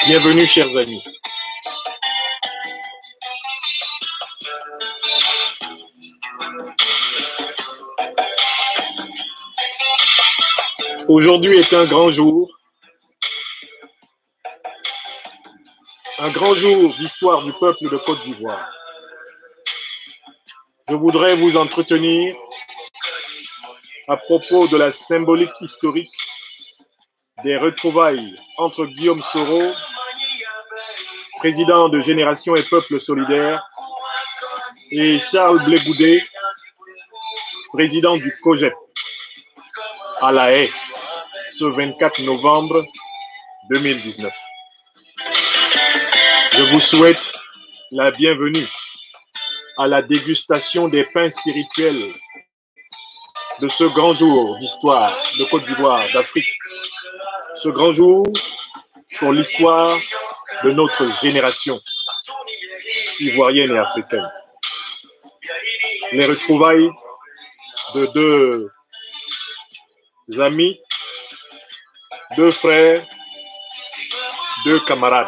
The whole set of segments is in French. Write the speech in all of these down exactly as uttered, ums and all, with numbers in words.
Bienvenue, chers amis. Aujourd'hui est un grand jour, un grand jour d'histoire du peuple de Côte d'Ivoire. Je voudrais vous entretenir à propos de la symbolique historique des retrouvailles entre Guillaume Soro, président de Génération et Peuple Solidaire, et Charles Blé Goudé, président du COGEP, à La Haye, ce vingt-quatre novembre deux mille dix-neuf. Je vous souhaite la bienvenue à la dégustation des pains spirituels de ce grand jour d'histoire de Côte d'Ivoire, d'Afrique. Ce grand jour pour l'histoire de notre génération ivoirienne et africaine. Les retrouvailles de deux amis, deux frères, deux camarades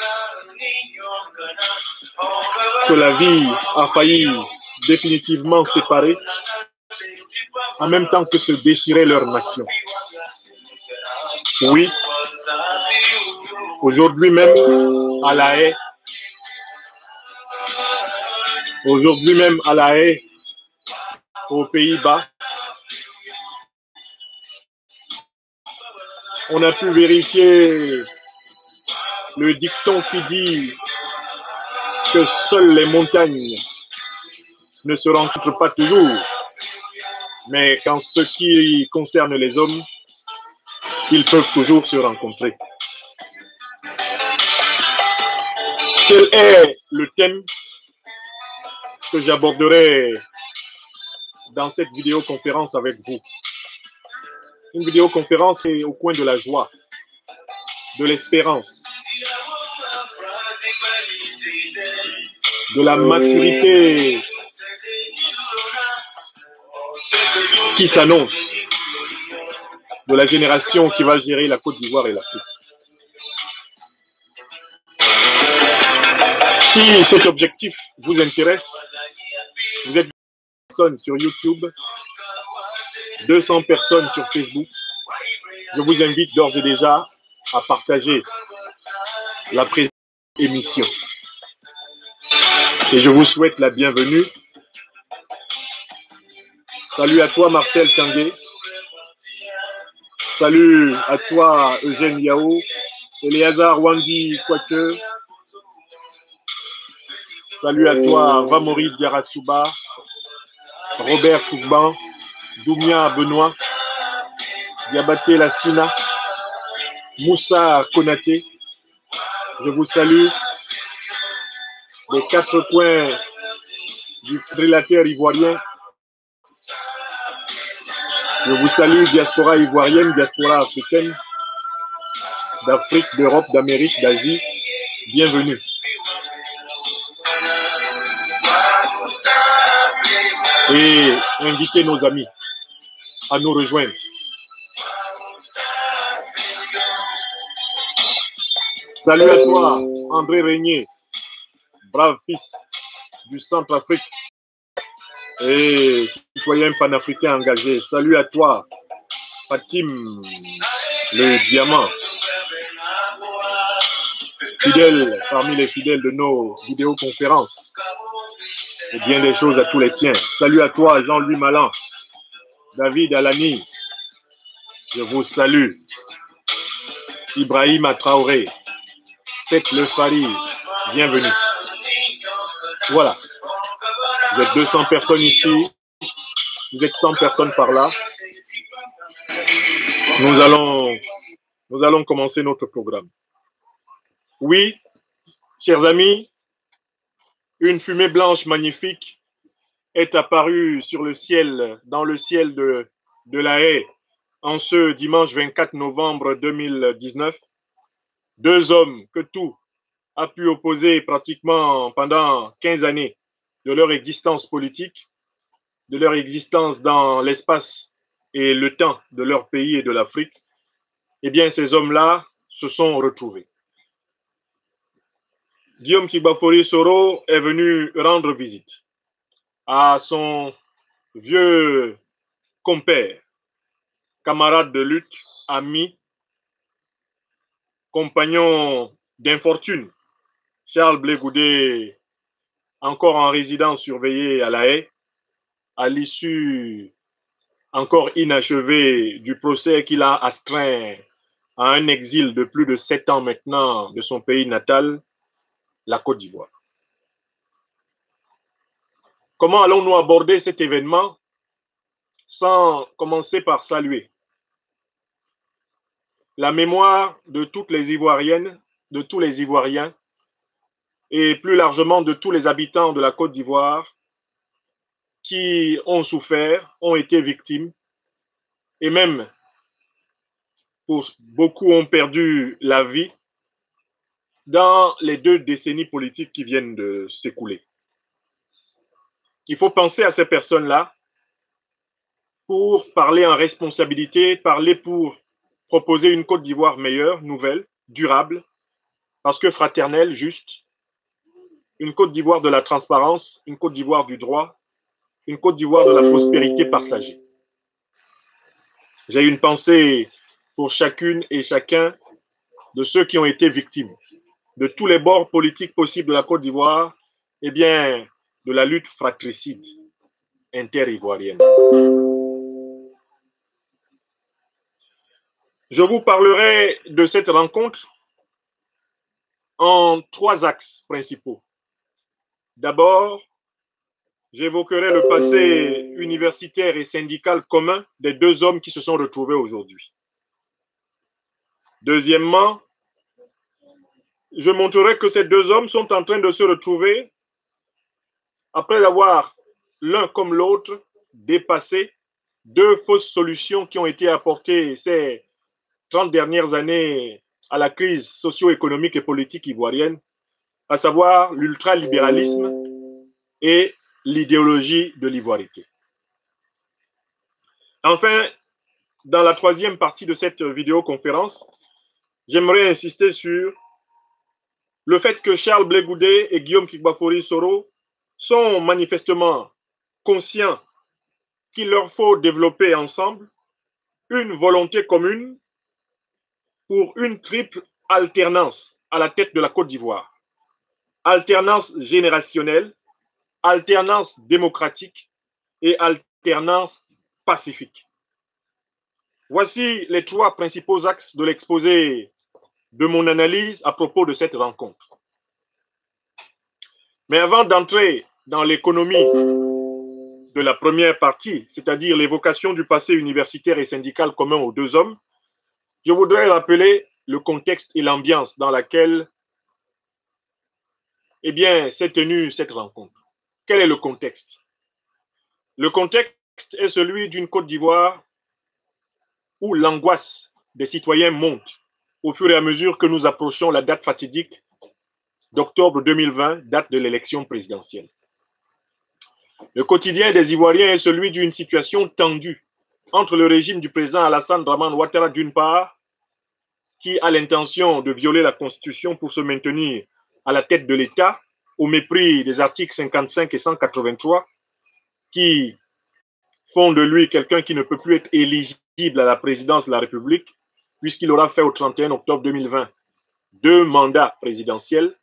que la vie a failli définitivement séparer, en même temps que se déchirer leur nation. Oui, aujourd'hui même à La Haye, aujourd'hui même à La Haye, aux Pays-Bas, on a pu vérifier le dicton qui dit que seules les montagnes ne se rencontrent pas toujours, mais qu'en ce qui concerne les hommes, ils peuvent toujours se rencontrer. Quel est le thème que j'aborderai dans cette vidéoconférence avec vous? Une vidéoconférence qui est au coin de la joie, de l'espérance, de la maturité qui s'annonce, de la génération qui va gérer la Côte d'Ivoire et l'Afrique. Si cet objectif vous intéresse, vous êtes deux personnes sur YouTube, deux cents personnes sur Facebook. Je vous invite d'ores et déjà à partager la présente émission. Et je vous souhaite la bienvenue. Salut à toi Marcel Tchangué. Salut à toi Eugène Yao, Eleazar Wandi Kwake. Salut à toi Vamori Diarasuba, Robert Tougban, Doumia Benoît, Diabaté Lassina, Moussa Konaté. Je vous salue des quatre coins du quadrilatère ivoirien. Je vous salue, diaspora ivoirienne, diaspora africaine, d'Afrique, d'Europe, d'Amérique, d'Asie. Bienvenue. Et invitez nos amis à nous rejoindre. Salut à toi, André Régnier, brave fils du Centrafrique et citoyen panafricain engagé. Salut à toi, Fatim, le diamant, fidèle parmi les fidèles de nos vidéoconférences. Et bien des choses à tous les tiens. Salut à toi, Jean-Louis Malan, David Alani, je vous salue. Ibrahim Traoré, Seth Le Fari, bienvenue. Voilà. Vous êtes deux cents personnes ici. Vous êtes cent personnes par là. Nous allons, nous allons commencer notre programme. Oui, chers amis, une fumée blanche magnifique est apparue sur le ciel, dans le ciel de, de La Haye, en ce dimanche vingt-quatre novembre deux mille dix-neuf. Deux hommes que tout a pu opposer pratiquement pendant quinze années de leur existence politique, de leur existence dans l'espace et le temps de leur pays et de l'Afrique, eh bien ces hommes-là se sont retrouvés. Guillaume Kigbafori Soro est venu rendre visite à son vieux compère, camarade de lutte, ami, compagnon d'infortune, Charles Blé Goudé, encore en résidence surveillée à La Haye, à l'issue encore inachevé du procès qu'il a astreint à un exil de plus de sept ans maintenant de son pays natal, la Côte d'Ivoire. Comment allons-nous aborder cet événement sans commencer par saluer la mémoire de toutes les Ivoiriennes, de tous les Ivoiriens et plus largement de tous les habitants de la Côte d'Ivoire qui ont souffert, ont été victimes et même pour beaucoup ont perdu la vie dans les deux décennies politiques qui viennent de s'écouler. Il faut penser à ces personnes-là pour parler en responsabilité, parler pour proposer une Côte d'Ivoire meilleure, nouvelle, durable, parce que fraternelle, juste, une Côte d'Ivoire de la transparence, une Côte d'Ivoire du droit, une Côte d'Ivoire de la prospérité partagée. J'ai une pensée pour chacune et chacun de ceux qui ont été victimes de tous les bords politiques possibles de la Côte d'Ivoire, et bien de la lutte fratricide inter-ivoirienne. Je vous parlerai de cette rencontre en trois axes principaux. D'abord, j'évoquerai le passé universitaire et syndical commun des deux hommes qui se sont retrouvés aujourd'hui. Deuxièmement, je montrerai que ces deux hommes sont en train de se retrouver après avoir l'un comme l'autre dépassé deux fausses solutions qui ont été apportées ces trente dernières années à la crise socio-économique et politique ivoirienne, à savoir l'ultralibéralisme et l'idéologie de l'ivoirité. Enfin, dans la troisième partie de cette vidéoconférence, j'aimerais insister sur le fait que Charles Blé Goudé et Guillaume Kigbafori Soro sont manifestement conscients qu'il leur faut développer ensemble une volonté commune pour une triple alternance à la tête de la Côte d'Ivoire. Alternance générationnelle, alternance démocratique et alternance pacifique. Voici les trois principaux axes de l'exposé de mon analyse à propos de cette rencontre. Mais avant d'entrer dans l'économie de la première partie, c'est-à-dire l'évocation du passé universitaire et syndical commun aux deux hommes, je voudrais rappeler le contexte et l'ambiance dans laquelle eh bien, s'est tenue cette rencontre. Quel est le contexte? Le contexte est celui d'une Côte d'Ivoire où l'angoisse des citoyens monte au fur et à mesure que nous approchons la date fatidique d'octobre deux mille vingt, date de l'élection présidentielle. Le quotidien des Ivoiriens est celui d'une situation tendue entre le régime du président Alassane Dramane Ouattara d'une part, qui a l'intention de violer la Constitution pour se maintenir à la tête de l'État, au mépris des articles cinquante-cinq et cent quatre-vingt-trois, qui font de lui quelqu'un qui ne peut plus être éligible à la présidence de la République, puisqu'il aura fait au trente et un octobre deux mille vingt deux mandats présidentiels.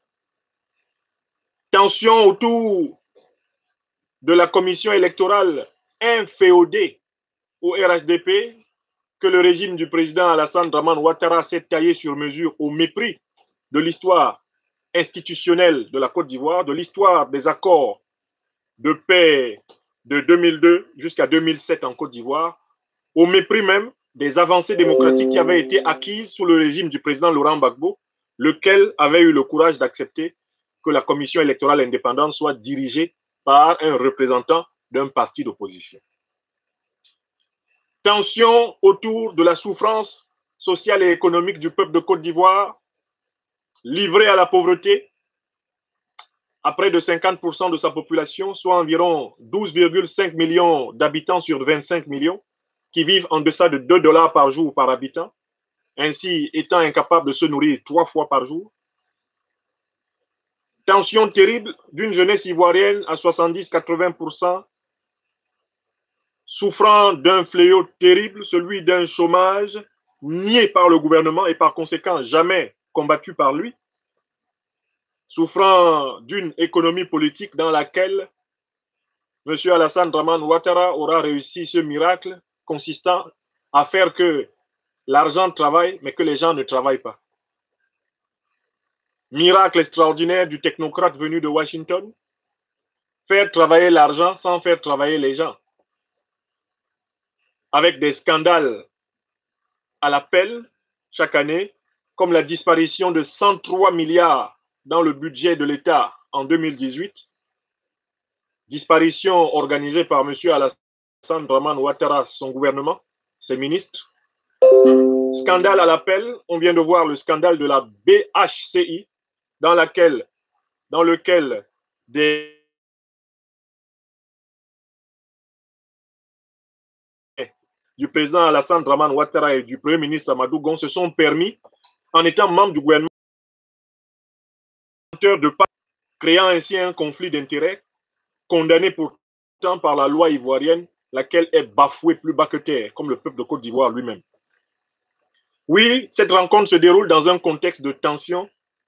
Tension autour de la commission électorale inféodée au R H D P, que le régime du président Alassane Dramane Ouattara s'est taillé sur mesure au mépris de l'histoire institutionnelle de la Côte d'Ivoire, de l'histoire des accords de paix de deux mille deux jusqu'à deux mille sept en Côte d'Ivoire, au mépris même des avancées démocratiques qui avaient été acquises sous le régime du président Laurent Gbagbo, lequel avait eu le courage d'accepter que la commission électorale indépendante soit dirigée par un représentant d'un parti d'opposition. Tension autour de la souffrance sociale et économique du peuple de Côte d'Ivoire, livré à la pauvreté, à près de cinquante pour cent de sa population, soit environ douze virgule cinq millions d'habitants sur vingt-cinq millions, qui vivent en deçà de deux dollars par jour par habitant, ainsi étant incapables de se nourrir trois fois par jour. tension terrible d'une jeunesse ivoirienne à soixante-dix à quatre-vingts pour cent souffrant d'un fléau terrible, celui d'un chômage nié par le gouvernement et par conséquent jamais combattu par lui, souffrant d'une économie politique dans laquelle M. Alassane Dramane Ouattara aura réussi ce miracle consistant à faire que l'argent travaille, mais que les gens ne travaillent pas. Miracle extraordinaire du technocrate venu de Washington, faire travailler l'argent sans faire travailler les gens. Avec des scandales à l'appel chaque année, comme la disparition de cent trois milliards dans le budget de l'État en deux mille dix-huit, disparition organisée par M. Alassane Dramane Ouattara, son gouvernement, ses ministres. Scandale à l'appel, on vient de voir le scandale de la B H C I, dans, laquelle, dans lequel des du président Alassane Dramane Ouattara et du premier ministre Amadou Gon se sont permis, en étant membres du gouvernement, de pas créant ainsi un conflit d'intérêts condamné pourtant par la loi ivoirienne, laquelle est bafouée plus bas que terre, comme le peuple de Côte d'Ivoire lui-même. Oui, cette rencontre se déroule dans un contexte de tension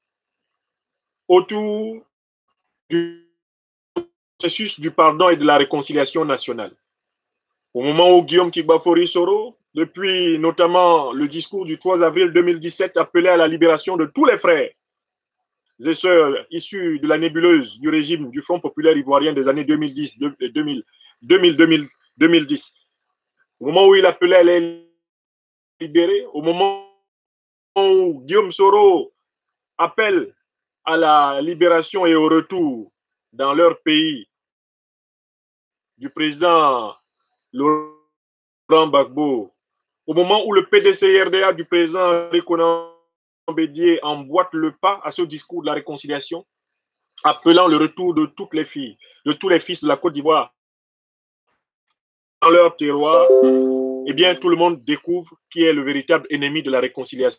autour du processus du pardon et de la réconciliation nationale. Au moment où Guillaume Kigbafori Soro, depuis notamment le discours du trois avril deux mille dix-sept, appelait à la libération de tous les frères et sœurs issus de la nébuleuse du régime du Front populaire ivoirien des années deux mille dix, deux mille, deux mille, deux mille dix. Au moment où il appelait à les libérer, au moment où Guillaume Soro appelle à la libération et au retour dans leur pays du président Laurent Gbagbo, au moment où le P D C R D A du président Konan Bédié emboîte le pas à ce discours de la réconciliation, appelant le retour de toutes les filles, de tous les fils de la Côte d'Ivoire dans leur terroir, eh bien, tout le monde découvre qui est le véritable ennemi de la réconciliation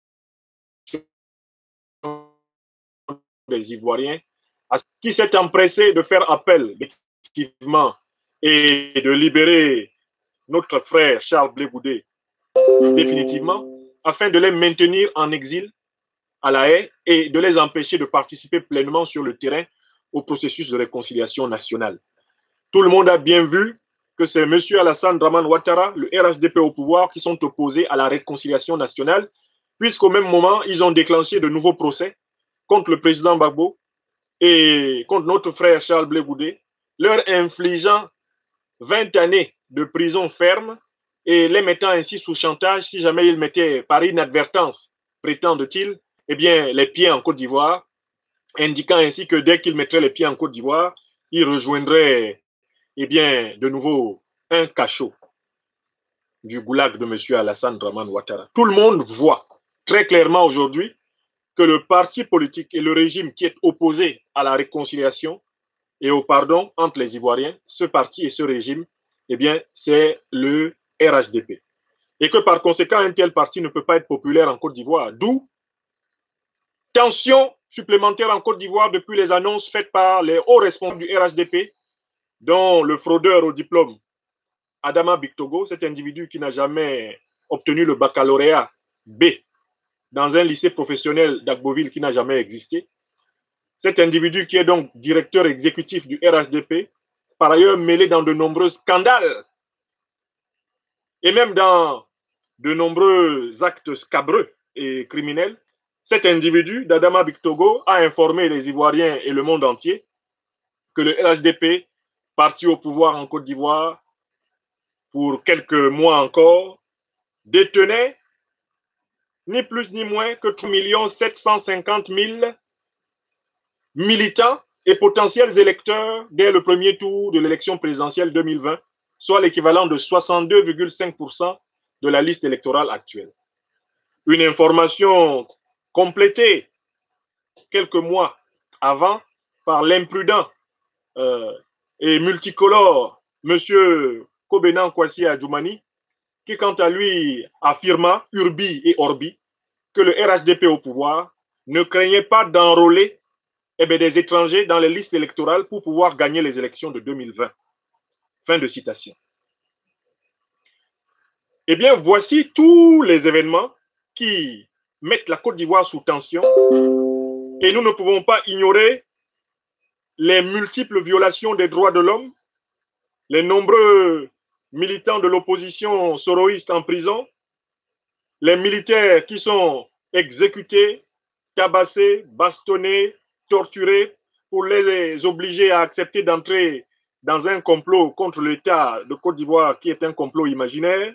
des Ivoiriens, qui s'est empressé de faire appel effectivement et de libérer notre frère Charles Blé Goudé définitivement, afin de les maintenir en exil à La Haye et de les empêcher de participer pleinement sur le terrain au processus de réconciliation nationale. Tout le monde a bien vu que c'est M. Alassane Dramane Ouattara, le R H D P au pouvoir, qui sont opposés à la réconciliation nationale, puisqu'au même moment, ils ont déclenché de nouveaux procès contre le président Gbagbo et contre notre frère Charles Blé Goudé, leur infligeant vingt années de prison ferme et les mettant ainsi sous chantage si jamais ils mettaient par inadvertance, prétendent-ils, eh bien, les pieds en Côte d'Ivoire, indiquant ainsi que dès qu'ils mettraient les pieds en Côte d'Ivoire, ils rejoindraient eh bien, de nouveau un cachot du goulag de M. Alassane Dramane Ouattara. Tout le monde voit très clairement aujourd'hui que le parti politique et le régime qui est opposé à la réconciliation et au pardon entre les Ivoiriens, ce parti et ce régime, eh bien, c'est le R H D P. Et que par conséquent, un tel parti ne peut pas être populaire en Côte d'Ivoire. D'où tension supplémentaire en Côte d'Ivoire depuis les annonces faites par les hauts responsables du R H D P, dont le fraudeur au diplôme Adama Bictogo, cet individu qui n'a jamais obtenu le baccalauréat B dans un lycée professionnel d'Agboville qui n'a jamais existé. Cet individu qui est donc directeur exécutif du R H D P, par ailleurs mêlé dans de nombreux scandales et même dans de nombreux actes scabreux et criminels. Cet individu, d'Adama Bictogo, a informé les Ivoiriens et le monde entier que le R H D P, parti au pouvoir en Côte d'Ivoire pour quelques mois encore, détenait ni plus ni moins que trois millions sept cent cinquante mille militants et potentiels électeurs dès le premier tour de l'élection présidentielle deux mille vingt, soit l'équivalent de soixante-deux virgule cinq pour cent de la liste électorale actuelle. Une information complétée quelques mois avant par l'imprudent euh, et multicolore M. Kobenan Kwasi Adjoumani, qui quant à lui affirma, urbi et orbi, que le R H D P au pouvoir ne craignait pas d'enrôler eh bien, des étrangers dans les listes électorales pour pouvoir gagner les élections de deux mille vingt. Fin de citation. Eh bien, voici tous les événements qui mettent la Côte d'Ivoire sous tension et nous ne pouvons pas ignorer les multiples violations des droits de l'homme, les nombreux militants de l'opposition soroïste en prison, les militaires qui sont exécutés, tabassés, bastonnés, torturés pour les obliger à accepter d'entrer dans un complot contre l'État de Côte d'Ivoire qui est un complot imaginaire.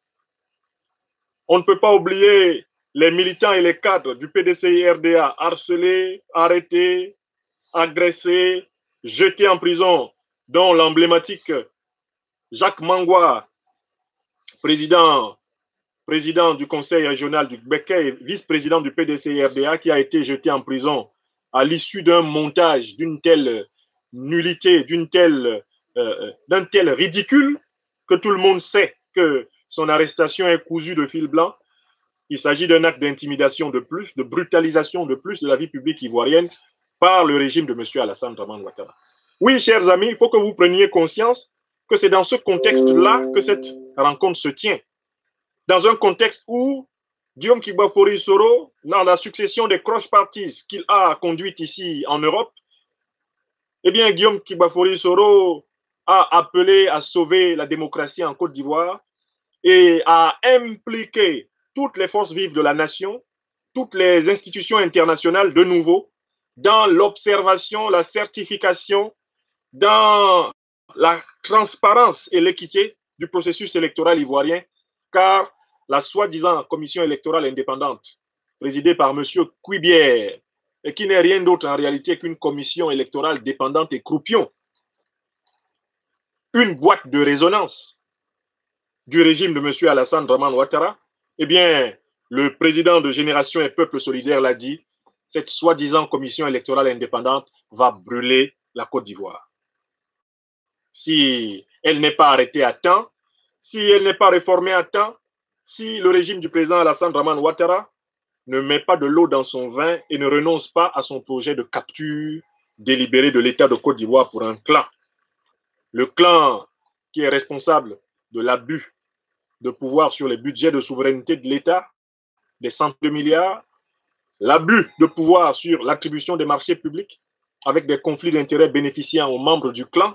On ne peut pas oublier les militants et les cadres du P D C I R D A harcelés, arrêtés, agressés, jetés en prison, dont l'emblématique Jacques Mangwa, président, président du conseil régional du Béquet, vice-président du P D C I R D A, qui a été jeté en prison à l'issue d'un montage d'une telle nullité, d'une telle, euh, d'un tel ridicule, que tout le monde sait que son arrestation est cousue de fil blanc. Il s'agit d'un acte d'intimidation de plus, de brutalisation de plus de la vie publique ivoirienne par le régime de M. Alassane Dramane Ouattara. Oui, chers amis, il faut que vous preniez conscience que c'est dans ce contexte-là que cette rencontre se tient. Dans un contexte où Guillaume Kibafori Soro, dans la succession des cross parties qu'il a conduites ici en Europe, eh bien, Guillaume Kibafori Soro a appelé à sauver la démocratie en Côte d'Ivoire et a impliqué toutes les forces vives de la nation, toutes les institutions internationales de nouveau, dans l'observation, la certification, dans la transparence et l'équité du processus électoral ivoirien, car la soi-disant commission électorale indépendante, présidée par M. Cuibière, et qui n'est rien d'autre en réalité qu'une commission électorale dépendante et croupion, une boîte de résonance du régime de M. Alassane Dramane Ouattara, eh bien, le président de Génération et Peuple Solidaire l'a dit, cette soi-disant commission électorale indépendante va brûler la Côte d'Ivoire. Si elle n'est pas arrêtée à temps, si elle n'est pas réformée à temps, si le régime du président Alassane Dramane Ouattara ne met pas de l'eau dans son vin et ne renonce pas à son projet de capture délibérée de l'État de Côte d'Ivoire pour un clan. Le clan qui est responsable de l'abus de pouvoir sur les budgets de souveraineté de l'État, des centaines de milliards, l'abus de pouvoir sur l'attribution des marchés publics avec des conflits d'intérêts bénéficiant aux membres du clan.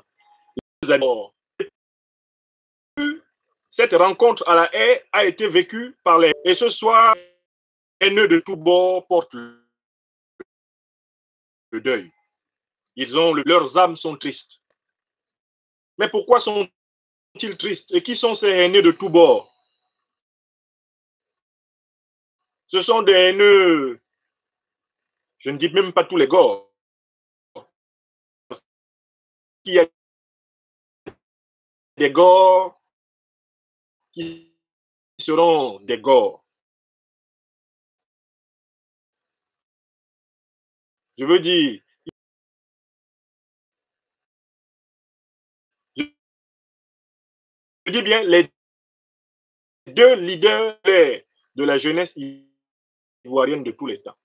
Cette rencontre à la haie a été vécue par les... Et ce soir, les haineux de tous bords portent le deuil. Ils ont le... Leurs âmes sont tristes. Mais pourquoi sont-ils tristes? Et qui sont ces haineux de tous bords? Ce sont des haineux, je ne dis même pas tous les gores. Il y a des gores qui seront des gores. Je veux dire, je dis bien les deux leaders de la jeunesse ivoirienne de tous les temps.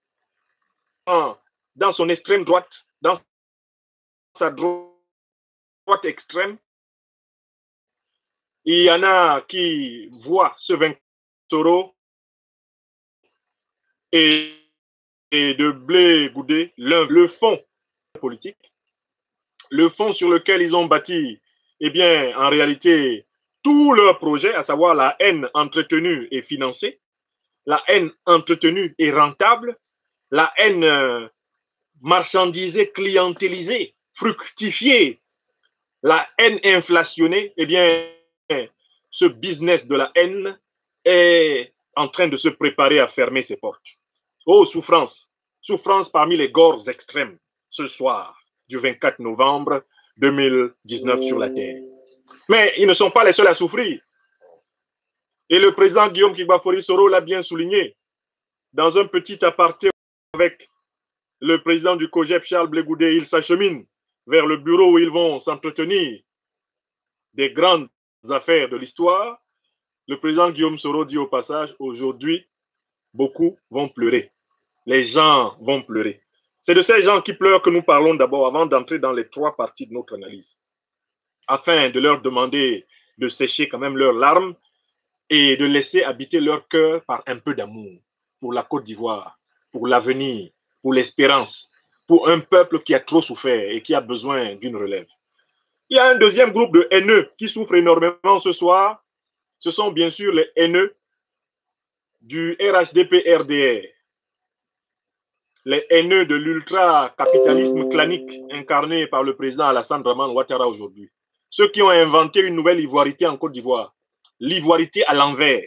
Dans son extrême droite, dans sa droite extrême, il y en a qui voient ce vainqueur Soro et, et de Blé Goudé, le fond politique, le fond sur lequel ils ont bâti, eh bien, en réalité, tout leur projet, à savoir la haine entretenue et financée, la haine entretenue et rentable, la haine euh, marchandisée, clientélisée, fructifiée, la haine inflationnée, eh bien, ce business de la haine est en train de se préparer à fermer ses portes. Oh, souffrance, souffrance parmi les gores extrêmes, ce soir du vingt-quatre novembre deux mille dix-neuf sur la Terre. Mais ils ne sont pas les seuls à souffrir. Et le président Guillaume Kibafori Soro l'a bien souligné dans un petit aparté avec le président du COGEP, Charles Blé Goudé. Ils s'acheminent vers le bureau où ils vont s'entretenir des grandes affaires de l'histoire. Le président Guillaume Soro dit au passage, aujourd'hui, beaucoup vont pleurer. Les gens vont pleurer. C'est de ces gens qui pleurent que nous parlons d'abord avant d'entrer dans les trois parties de notre analyse, afin de leur demander de sécher quand même leurs larmes et de laisser habiter leur cœur par un peu d'amour pour la Côte d'Ivoire, pour l'avenir, pour l'espérance, pour un peuple qui a trop souffert et qui a besoin d'une relève. Il y a un deuxième groupe de haineux qui souffrent énormément ce soir. Ce sont bien sûr les haineux du R H D P R D R, les haineux de l'ultra-capitalisme clanique incarné par le président Alassane Draman Ouattara aujourd'hui. Ceux qui ont inventé une nouvelle ivoirité en Côte d'Ivoire, l'ivoirité à l'envers.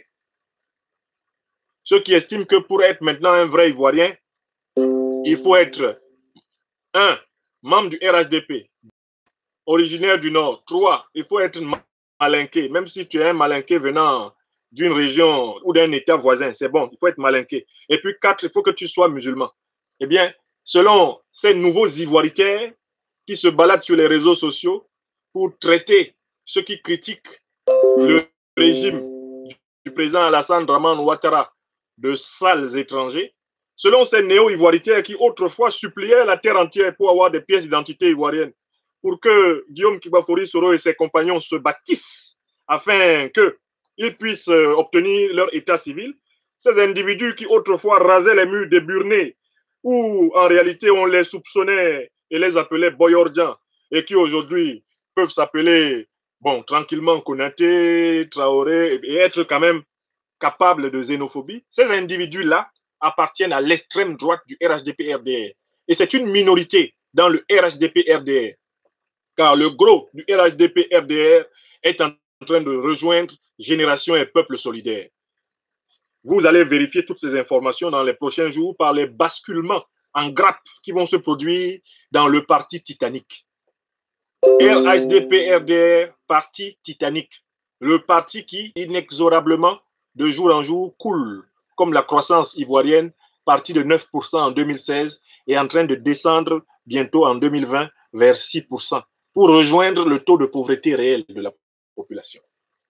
Ceux qui estiment que pour être maintenant un vrai Ivoirien, il faut être un, membre du R H D P, originaire du Nord. Trois, il faut être malinqué, même si tu es un malinqué venant d'une région ou d'un État voisin, c'est bon, il faut être malinqué. Et puis quatre, il faut que tu sois musulman. Eh bien, selon ces nouveaux ivoiritaires qui se baladent sur les réseaux sociaux pour traiter ceux qui critiquent le régime du président Alassane Draman Ouattara de sales étrangers, selon ces néo-ivoiritaires qui autrefois suppliaient la terre entière pour avoir des pièces d'identité ivoiriennes, pour que Guillaume Kibafori Soro et ses compagnons se bâtissent afin qu'ils puissent obtenir leur état civil, ces individus qui autrefois rasaient les murs des Burnés, où en réalité on les soupçonnait et les appelait Boyordjan, et qui aujourd'hui peuvent s'appeler, bon, tranquillement Konaté, Traoré, et être quand même capables de xénophobie, ces individus-là appartiennent à l'extrême droite du R H D P R D R. Et c'est une minorité dans le R H D P R D R, car le gros du R H D P R D R est en train de rejoindre Génération et Peuple Solidaire. Vous allez vérifier toutes ces informations dans les prochains jours par les basculements en grappe qui vont se produire dans le parti Titanic. R H D P R D R, parti Titanic. Le parti qui, inexorablement, de jour en jour, coule comme la croissance ivoirienne, partie de neuf pour cent en deux mille seize et en train de descendre bientôt en deux mille vingt vers six pour cent pour rejoindre le taux de pauvreté réel de la population.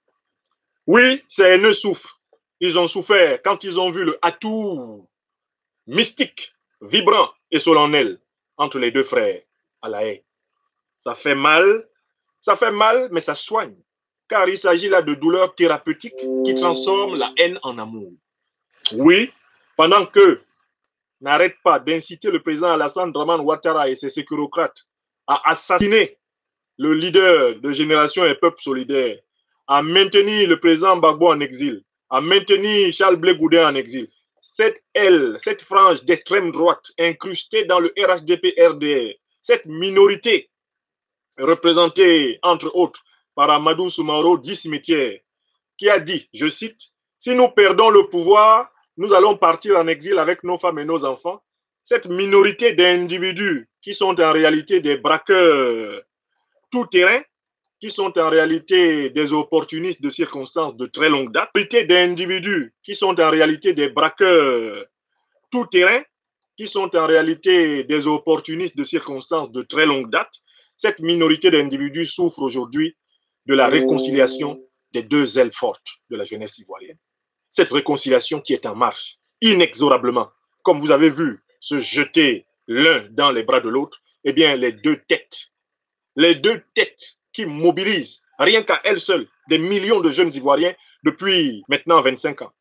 Oui, ces haineux souffrent. Ils ont souffert quand ils ont vu le atout mystique, vibrant et solennel entre les deux frères à La Haye. Ça fait mal, ça fait mal, mais ça soigne. Car il s'agit là de douleurs thérapeutiques qui transforment la haine en amour. Oui, pendant que n'arrête pas d'inciter le président Alassane Draman Ouattara et ses sécurocrates à assassiner le leader de Génération et Peuple Solidaire, à maintenir le président Gbagbo en exil, à maintenir Charles Blé Goudin en exil, cette aile, cette frange d'extrême droite incrustée dans le R H D P R D R, cette minorité représentée entre autres par Amadou Soumaoro, dit cimetière, qui a dit, je cite, « Si nous perdons le pouvoir, nous allons partir en exil avec nos femmes et nos enfants. » Cette minorité d'individus qui sont en réalité des braqueurs tout-terrain, qui sont en réalité des opportunistes de circonstances de très longue date, minorité d'individus qui sont en réalité des braqueurs tout-terrain, qui sont en réalité des opportunistes de circonstances de très longue date, cette minorité d'individus souffre aujourd'hui de la réconciliation des deux ailes fortes de la jeunesse ivoirienne. Cette réconciliation qui est en marche, inexorablement, comme vous avez vu se jeter l'un dans les bras de l'autre, eh bien, les deux têtes, les deux têtes qui mobilisent, rien qu'à elles seules, des millions de jeunes Ivoiriens depuis maintenant vingt-cinq ans.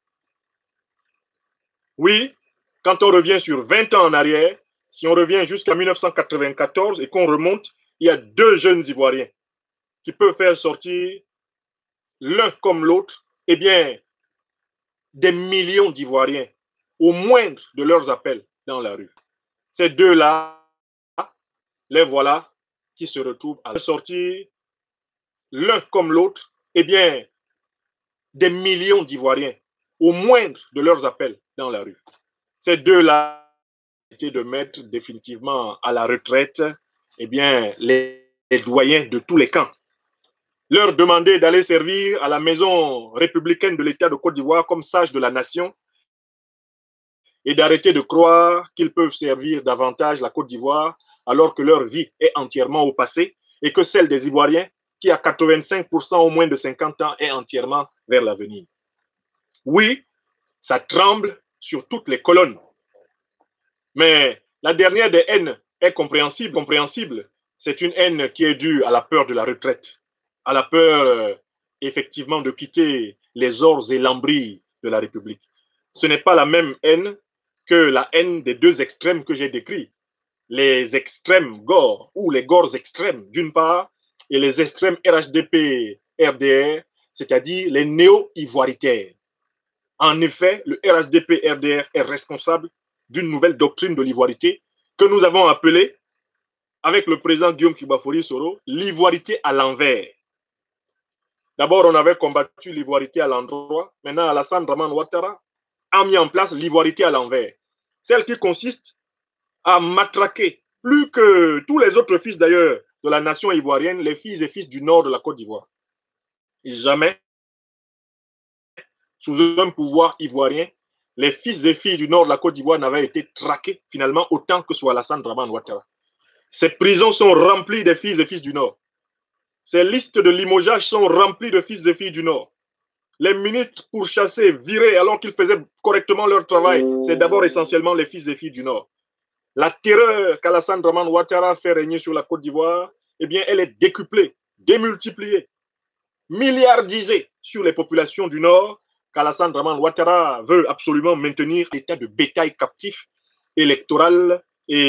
Oui, quand on revient sur vingt ans en arrière, si on revient jusqu'à mille neuf cent quatre-vingt-quatorze et qu'on remonte, il y a deux jeunes Ivoiriens qui peuvent faire sortir l'un comme l'autre, eh bien, des millions d'Ivoiriens, au moindre de leurs appels dans la rue. Ces deux-là, les voilà qui se retrouvent à sortir l'un comme l'autre, eh bien, des millions d'Ivoiriens, au moindre de leurs appels dans la rue. Ces deux-là étaient de mettre définitivement à la retraite, eh bien, les, les doyens de tous les camps. Leur demander d'aller servir à la maison républicaine de l'État de Côte d'Ivoire comme sages de la nation et d'arrêter de croire qu'ils peuvent servir davantage la Côte d'Ivoire alors que leur vie est entièrement au passé et que celle des Ivoiriens, qui a quatre-vingt-cinq pour cent au moins de cinquante ans, est entièrement vers l'avenir. Oui, ça tremble sur toutes les colonnes. Mais La dernière des haines est compréhensible, compréhensible. C'est une haine qui est due à la peur de la retraite, à la peur, euh, effectivement, de quitter les ors et lambris de la République. Ce n'est pas la même haine que la haine des deux extrêmes que j'ai décrits. Les extrêmes Gore, ou les Gores extrêmes, d'une part, et les extrêmes R H D P, R D R, c'est-à-dire les néo-ivoiritaires. En effet, le R H D P R D R est responsable d'une nouvelle doctrine de l'ivoirité que nous avons appelée, avec le président Guillaume Kibafori Soro, l'ivoirité à l'envers. D'abord, on avait combattu l'ivoirité à l'endroit. Maintenant, Alassane Dramane Ouattara a mis en place l'ivoirité à l'envers. Celle qui consiste à matraquer plus que tous les autres fils d'ailleurs de la nation ivoirienne, les fils et fils du nord de la Côte d'Ivoire. Jamais, sous un pouvoir ivoirien, les fils et filles du nord de la Côte d'Ivoire n'avaient été traqués finalement autant que sous Alassane Dramane Ouattara. Ces prisons sont remplies de fils et fils du nord. Ces listes de limogeage sont remplies de fils et filles du nord. Les ministres pourchassés, virés alors qu'ils faisaient correctement leur travail, c'est d'abord essentiellement les fils et filles du nord. La terreur qu'Alassane Dramane Ouattara fait régner sur la Côte d'Ivoire, eh bien, elle est décuplée, démultipliée, milliardisée sur les populations du Nord, qu'Alassane Dramane Ouattara veut absolument maintenir l'état de bétail captif électoral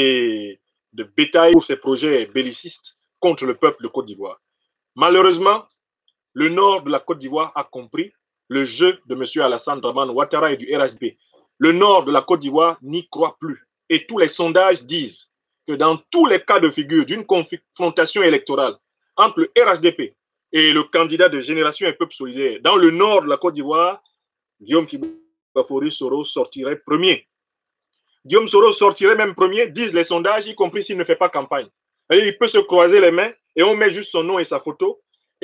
et de bétail pour ses projets bellicistes contre le peuple de Côte d'Ivoire. Malheureusement, le Nord de la Côte d'Ivoire a compris le jeu de M. Alassane Dramane Ouattara et du R H D P. Le Nord de la Côte d'Ivoire n'y croit plus. Et tous les sondages disent que dans tous les cas de figure d'une confrontation électorale entre le R H D P et le candidat de Génération et Peuple Solidaire, dans le nord de la Côte d'Ivoire, Guillaume Kibafori Soro sortirait premier. Guillaume Soro sortirait même premier, disent les sondages, y compris s'il ne fait pas campagne. Et il peut se croiser les mains et on met juste son nom et sa photo.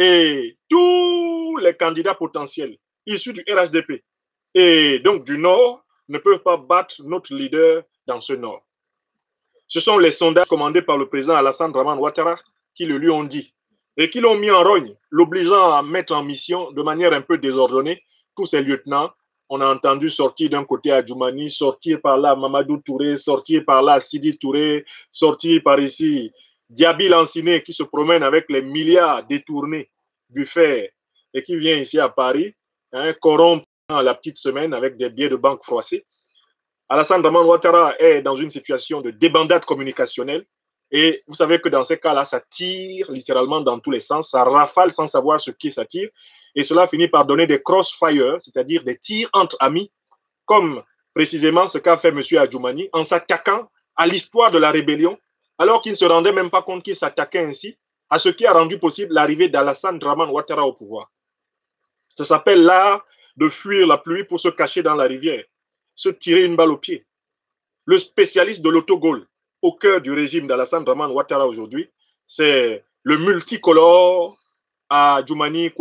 Et tous les candidats potentiels issus du R H D P et donc du Nord ne peuvent pas battre notre leader dans ce Nord. Ce sont les sondages commandés par le président Alassane Dramane Ouattara qui le lui ont dit et qui l'ont mis en rogne, l'obligeant à mettre en mission de manière un peu désordonnée tous ses lieutenants. On a entendu sortir d'un côté Adjoumani, sortir par là Mamadou Touré, sortir par là Sidi Touré, sortir par ici Diaby Lanciné qui se promène avec les milliards détournés du fer et qui vient ici à Paris, hein, corrompre la petite semaine avec des billets de banque froissés. Alassane Dramane Ouattara est dans une situation de débandade communicationnelle et vous savez que dans ces cas-là, ça tire littéralement dans tous les sens, ça rafale sans savoir ce qui s'attire et cela finit par donner des crossfire, c'est-à-dire des tirs entre amis, comme précisément ce qu'a fait M. Adjoumani en s'attaquant à l'histoire de la rébellion, alors qu'il ne se rendait même pas compte qu'il s'attaquait ainsi à ce qui a rendu possible l'arrivée d'Alassane Dramane Ouattara au pouvoir. Ça s'appelle l'art de fuir la pluie pour se cacher dans la rivière, se tirer une balle au pied. Le spécialiste de l'autogol au cœur du régime d'Alassane Dramane Ouattara aujourd'hui, c'est le multicolore Adjoumani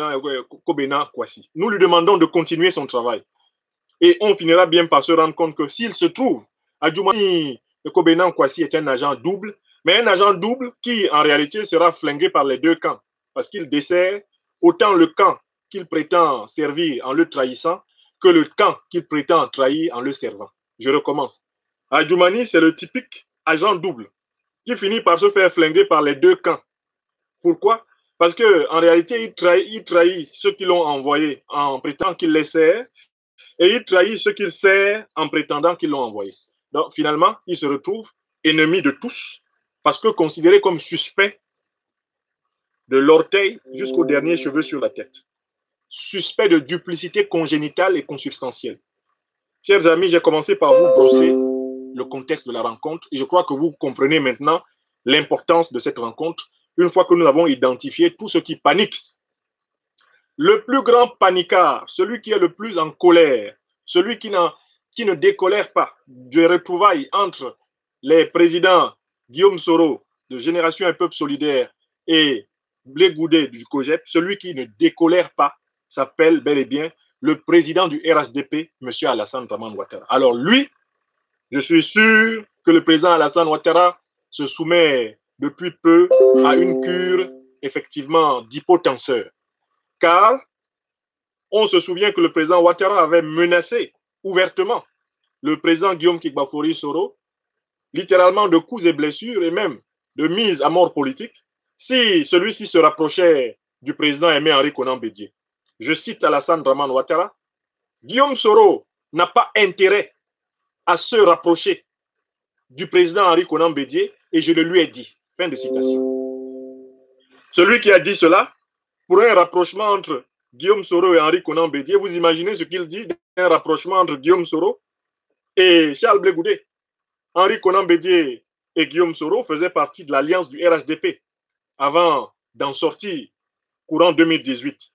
Kobena Kwasi. Nous lui demandons de continuer son travail. Et on finira bien par se rendre compte que s'il se trouve, Adjoumani Kobena Kwasi est un agent double, mais un agent double qui, en réalité, sera flingué par les deux camps, parce qu'il dessert autant le camp qu'il prétend servir en le trahissant que le camp qu'il prétend trahir en le servant. Je recommence. Adjoumani, c'est le typique agent double qui finit par se faire flinguer par les deux camps. Pourquoi? Parce qu'en réalité, il trahit, il trahit ceux qui l'ont envoyé en prétendant qu'il les sert et il trahit ceux qu'il sert en prétendant qu'ils l'ont envoyé. Donc finalement, il se retrouve ennemi de tous parce que considéré comme suspect de l'orteil jusqu'au dernier cheveu sur la tête. Suspect de duplicité congénitale et consubstantielle. Chers amis, j'ai commencé par vous brosser le contexte de la rencontre et je crois que vous comprenez maintenant l'importance de cette rencontre une fois que nous avons identifié tout ce qui panique. Le plus grand panicard, celui qui est le plus en colère, celui qui, qui ne décolère pas des retrouvailles entre les présidents Guillaume Soro de Génération et Peuple Solidaire et Blé Goudé du COGEP, celui qui ne décolère pas s'appelle bel et bien le président du R H D P, M. Alassane Dramane Ouattara. Alors lui, je suis sûr que le président Alassane Ouattara se soumet depuis peu à une cure, effectivement, d'hypotenseur. Car on se souvient que le président Ouattara avait menacé ouvertement le président Guillaume Kibafori Soro littéralement de coups et blessures et même de mise à mort politique si celui-ci se rapprochait du président Aimé Henri Konan Bédié. Je cite Alassane Dramane Ouattara, Guillaume Soro n'a pas intérêt à se rapprocher du président Henri Konan Bédié et je le lui ai dit. Fin de citation. Celui qui a dit cela, pour un rapprochement entre Guillaume Soro et Henri Konan Bédié, vous imaginez ce qu'il dit d'un rapprochement entre Guillaume Soro et Charles Blé Goudé. Henri Konan Bédié et Guillaume Soro faisaient partie de l'alliance du R H D P avant d'en sortir courant deux mille dix-huit.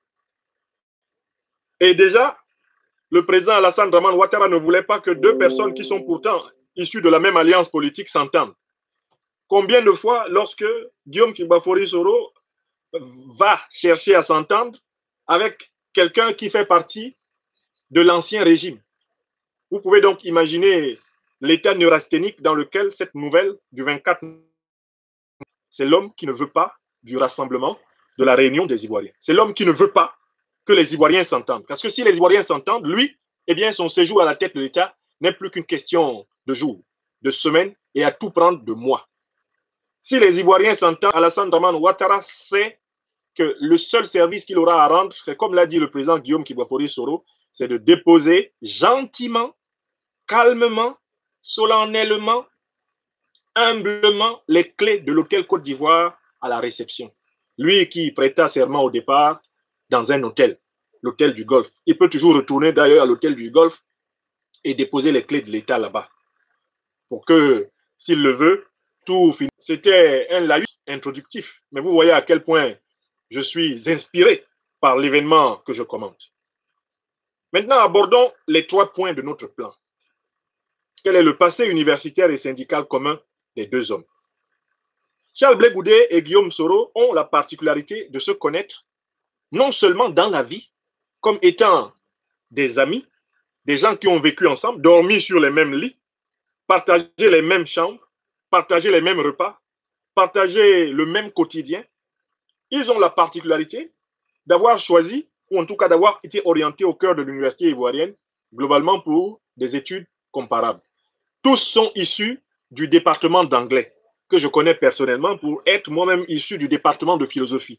Et déjà, le président Alassane Dramane Ouattara ne voulait pas que deux personnes qui sont pourtant issues de la même alliance politique s'entendent. Combien de fois, lorsque Guillaume Kibafori Soro va chercher à s'entendre avec quelqu'un qui fait partie de l'ancien régime? Vous pouvez donc imaginer l'état neurasthénique dans lequel cette nouvelle du vingt-quatre, c'est l'homme qui ne veut pas du rassemblement, de la réunion des Ivoiriens. C'est l'homme qui ne veut pas que les Ivoiriens s'entendent. Parce que si les Ivoiriens s'entendent, lui, eh bien, son séjour à la tête de l'État n'est plus qu'une question de jours, de semaines et à tout prendre de mois. Si les Ivoiriens s'entendent, Alassane Dramane Ouattara sait que le seul service qu'il aura à rendre, c'est comme l'a dit le président Guillaume Kibafori Soro, c'est de déposer gentiment, calmement, solennellement, humblement les clés de l'hôtel Côte d'Ivoire à la réception. Lui qui prêta serment au départ dans un hôtel, l'hôtel du Golfe. Il peut toujours retourner d'ailleurs à l'hôtel du Golfe et déposer les clés de l'État là-bas. Pour que, s'il le veut, tout finisse. C'était un laïus introductif. Mais vous voyez à quel point je suis inspiré par l'événement que je commente. Maintenant, abordons les trois points de notre plan. Quel est le passé universitaire et syndical commun des deux hommes? Charles Blé Goudé et Guillaume Soro ont la particularité de se connaître non seulement dans la vie, comme étant des amis, des gens qui ont vécu ensemble, dormi sur les mêmes lits, partagé les mêmes chambres, partagé les mêmes repas, partagé le même quotidien. Ils ont la particularité d'avoir choisi, ou en tout cas d'avoir été orientés au cœur de l'université ivoirienne, globalement pour des études comparables. Tous sont issus du département d'anglais, que je connais personnellement pour être moi-même issu du département de philosophie,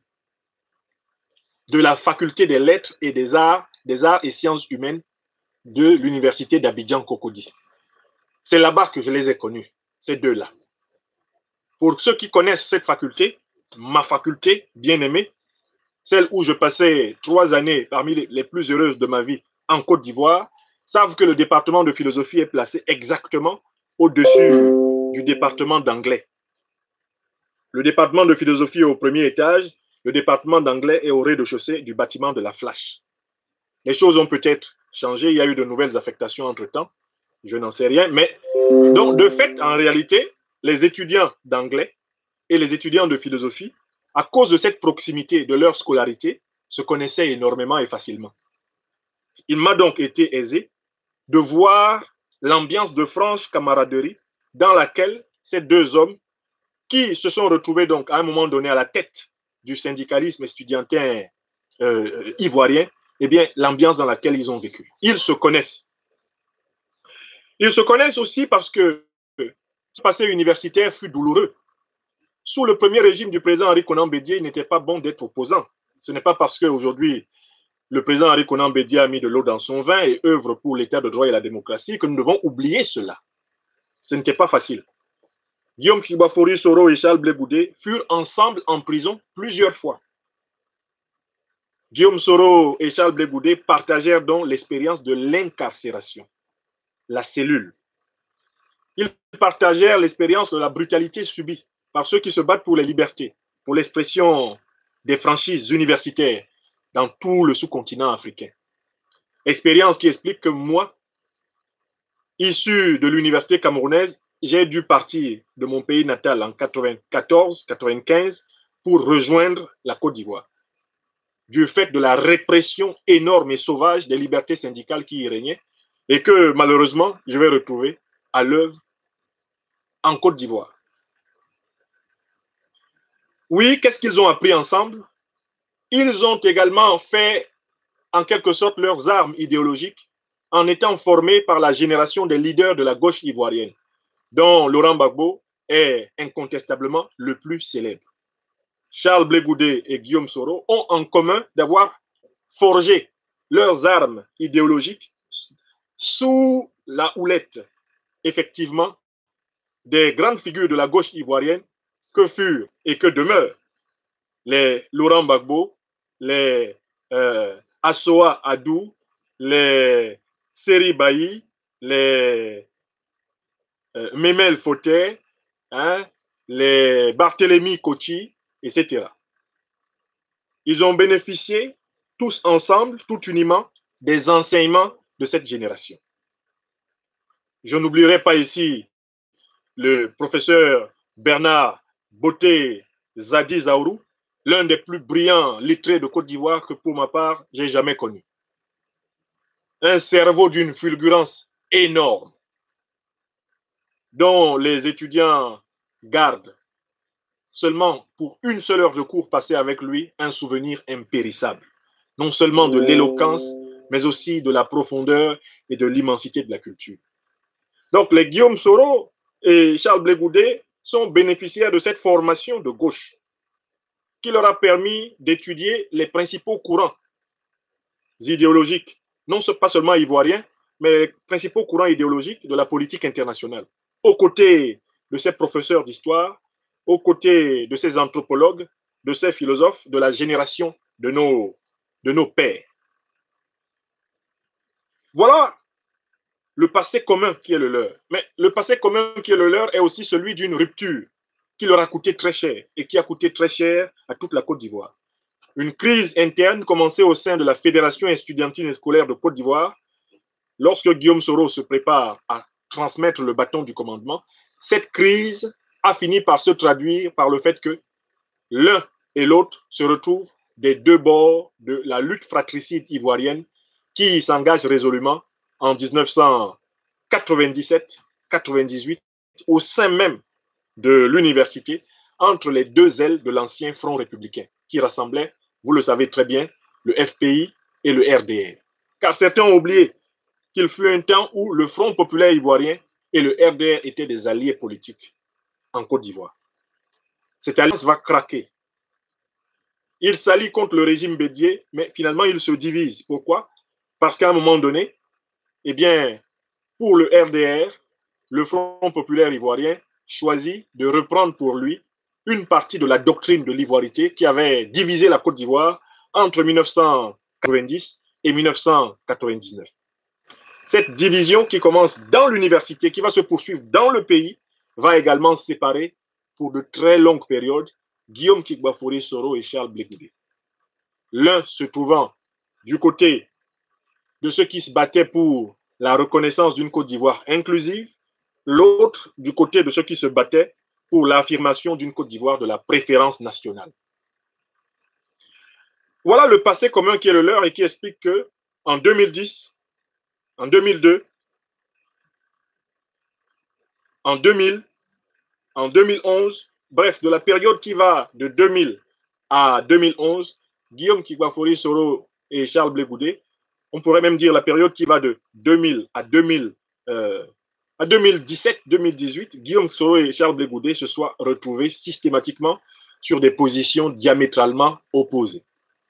de la faculté des lettres et des arts, des arts et sciences humaines de l'université d'Abidjan-Cocody. C'est là-bas que je les ai connus, ces deux-là. Pour ceux qui connaissent cette faculté, ma faculté bien-aimée, celle où je passais trois années parmi les plus heureuses de ma vie en Côte d'Ivoire, savent que le département de philosophie est placé exactement au-dessus du département d'anglais. Le département de philosophie est au premier étage, le département d'anglais est au rez-de-chaussée du bâtiment de la Flash. Les choses ont peut-être changé, il y a eu de nouvelles affectations entre-temps, je n'en sais rien, mais donc de fait, en réalité, les étudiants d'anglais et les étudiants de philosophie, à cause de cette proximité de leur scolarité, se connaissaient énormément et facilement. Il m'a donc été aisé de voir l'ambiance de franche camaraderie dans laquelle ces deux hommes qui se sont retrouvés donc à un moment donné à la tête du syndicalisme estudiantin euh, ivoirien, eh bien, l'ambiance dans laquelle ils ont vécu. Ils se connaissent. Ils se connaissent aussi parce que ce passé universitaire fut douloureux. Sous le premier régime du président Henri Konan Bédié, il n'était pas bon d'être opposant. Ce n'est pas parce qu'aujourd'hui, le président Henri Konan Bédié a mis de l'eau dans son vin et œuvre pour l'état de droit et la démocratie que nous devons oublier cela. Ce n'était pas facile. Guillaume Kibafori Soro et Charles Blé Goudé furent ensemble en prison plusieurs fois. Guillaume Soro et Charles Blé Goudé partagèrent donc l'expérience de l'incarcération, la cellule. Ils partagèrent l'expérience de la brutalité subie par ceux qui se battent pour les libertés, pour l'expression des franchises universitaires dans tout le sous-continent africain. Expérience qui explique que moi, issu de l'université camerounaise, j'ai dû partir de mon pays natal en quatre-vingt-quatorze quatre-vingt-quinze pour rejoindre la Côte d'Ivoire, du fait de la répression énorme et sauvage des libertés syndicales qui y régnaient et que malheureusement, je vais retrouver à l'œuvre en Côte d'Ivoire. Oui, qu'est-ce qu'ils ont appris ensemble? Ils ont également fait en quelque sorte leurs armes idéologiques en étant formés par la génération des leaders de la gauche ivoirienne. dont Laurent Gbagbo est incontestablement le plus célèbre. Charles Blé Goudé et Guillaume Soro ont en commun d'avoir forgé leurs armes idéologiques sous la houlette, effectivement, des grandes figures de la gauche ivoirienne que furent et que demeurent les Laurent Gbagbo, les euh, Assoa Adou, les Seri Bailly, les euh, Memel Foté, hein, les Barthélemy Kochi, et cetera. Ils ont bénéficié tous ensemble, tout uniment, des enseignements de cette génération. Je n'oublierai pas ici le professeur Bernard Boté Zadi Zaourou, l'un des plus brillants lettrés de Côte d'Ivoire que pour ma part, j'ai jamais connu. Un cerveau d'une fulgurance énorme, dont les étudiants gardent seulement pour une seule heure de cours passée avec lui un souvenir impérissable, non seulement de l'éloquence, mais aussi de la profondeur et de l'immensité de la culture. Donc les Guillaume Soro et Charles Blé Goudé sont bénéficiaires de cette formation de gauche qui leur a permis d'étudier les principaux courants idéologiques, non pas seulement ivoiriens, mais les principaux courants idéologiques de la politique internationale, aux côtés de ces professeurs d'histoire, aux côtés de ces anthropologues, de ces philosophes de la génération de nos, de nos pères. Voilà le passé commun qui est le leur. Mais le passé commun qui est le leur est aussi celui d'une rupture qui leur a coûté très cher et qui a coûté très cher à toute la Côte d'Ivoire. Une crise interne commencée au sein de la Fédération estudiantine et scolaire de Côte d'Ivoire. Lorsque Guillaume Soro se prépare à transmettre le bâton du commandement, cette crise a fini par se traduire par le fait que l'un et l'autre se retrouvent des deux bords de la lutte fratricide ivoirienne qui s'engage résolument en mille neuf cent quatre-vingt-dix-sept quatre-vingt-dix-huit au sein même de l'université entre les deux ailes de l'ancien Front républicain qui rassemblait, vous le savez très bien, le F P I et le R D R. Car certains ont oublié qu'il fut un temps où le Front populaire ivoirien et le R D R étaient des alliés politiques en Côte d'Ivoire. Cette alliance va craquer. Il s'allie contre le régime Bédié, mais finalement, il se divise. Pourquoi? Parce qu'à un moment donné, eh bien, pour le R D R, le Front populaire ivoirien choisit de reprendre pour lui une partie de la doctrine de l'ivoirité qui avait divisé la Côte d'Ivoire entre mille neuf cent quatre-vingt-dix et mille neuf cent quatre-vingt-dix-neuf. Cette division qui commence dans l'université, qui va se poursuivre dans le pays, va également séparer pour de très longues périodes Guillaume Kigbafori Soro et Charles Blé Goudé. L'un se trouvant du côté de ceux qui se battaient pour la reconnaissance d'une Côte d'Ivoire inclusive, l'autre du côté de ceux qui se battaient pour l'affirmation d'une Côte d'Ivoire de la préférence nationale. Voilà le passé commun qui est le leur et qui explique que en deux mille dix, en deux mille deux, en deux mille, en deux mille onze, bref, de la période qui va de deux mille à deux mille onze, Guillaume Kigbafori Soro et Charles Blé Goudé, on pourrait même dire la période qui va de deux mille à deux mille, euh, à deux mille dix-sept deux mille dix-huit, Guillaume Soro et Charles Blé Goudé se soient retrouvés systématiquement sur des positions diamétralement opposées.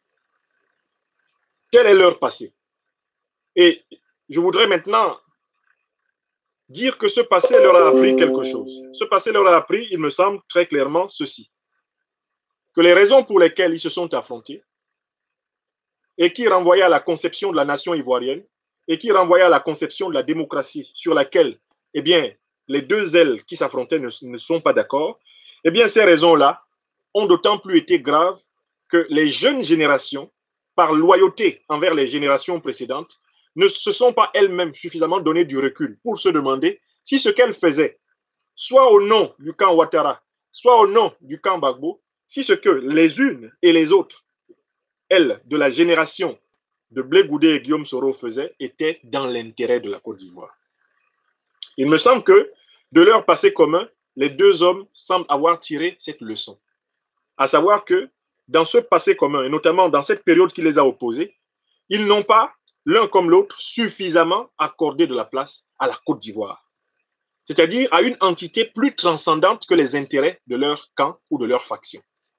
Quel est leur passé? Et je voudrais maintenant dire que ce passé leur a appris quelque chose. Ce passé leur a appris, il me semble très clairement, ceci. Que les raisons pour lesquelles ils se sont affrontés et qui renvoyaient à la conception de la nation ivoirienne et qui renvoyaient à la conception de la démocratie sur laquelle, eh bien, les deux ailes qui s'affrontaient ne, ne sont pas d'accord, eh bien, ces raisons-là ont d'autant plus été graves que les jeunes générations, par loyauté envers les générations précédentes, ne se sont pas elles-mêmes suffisamment donné du recul pour se demander si ce qu'elles faisaient, soit au nom du camp Ouattara, soit au nom du camp Gbagbo, si ce que les unes et les autres, elles, de la génération de Blé Goudé et Guillaume Soro faisaient, était dans l'intérêt de la Côte d'Ivoire. Il me semble que de leur passé commun, les deux hommes semblent avoir tiré cette leçon. À savoir que dans ce passé commun, et notamment dans cette période qui les a opposés, ils n'ont pas, l'un comme l'autre, suffisamment accordé de la place à la Côte d'Ivoire. c'est-à-dire à une entité plus transcendante que les intérêts de leur camp ou de leur faction.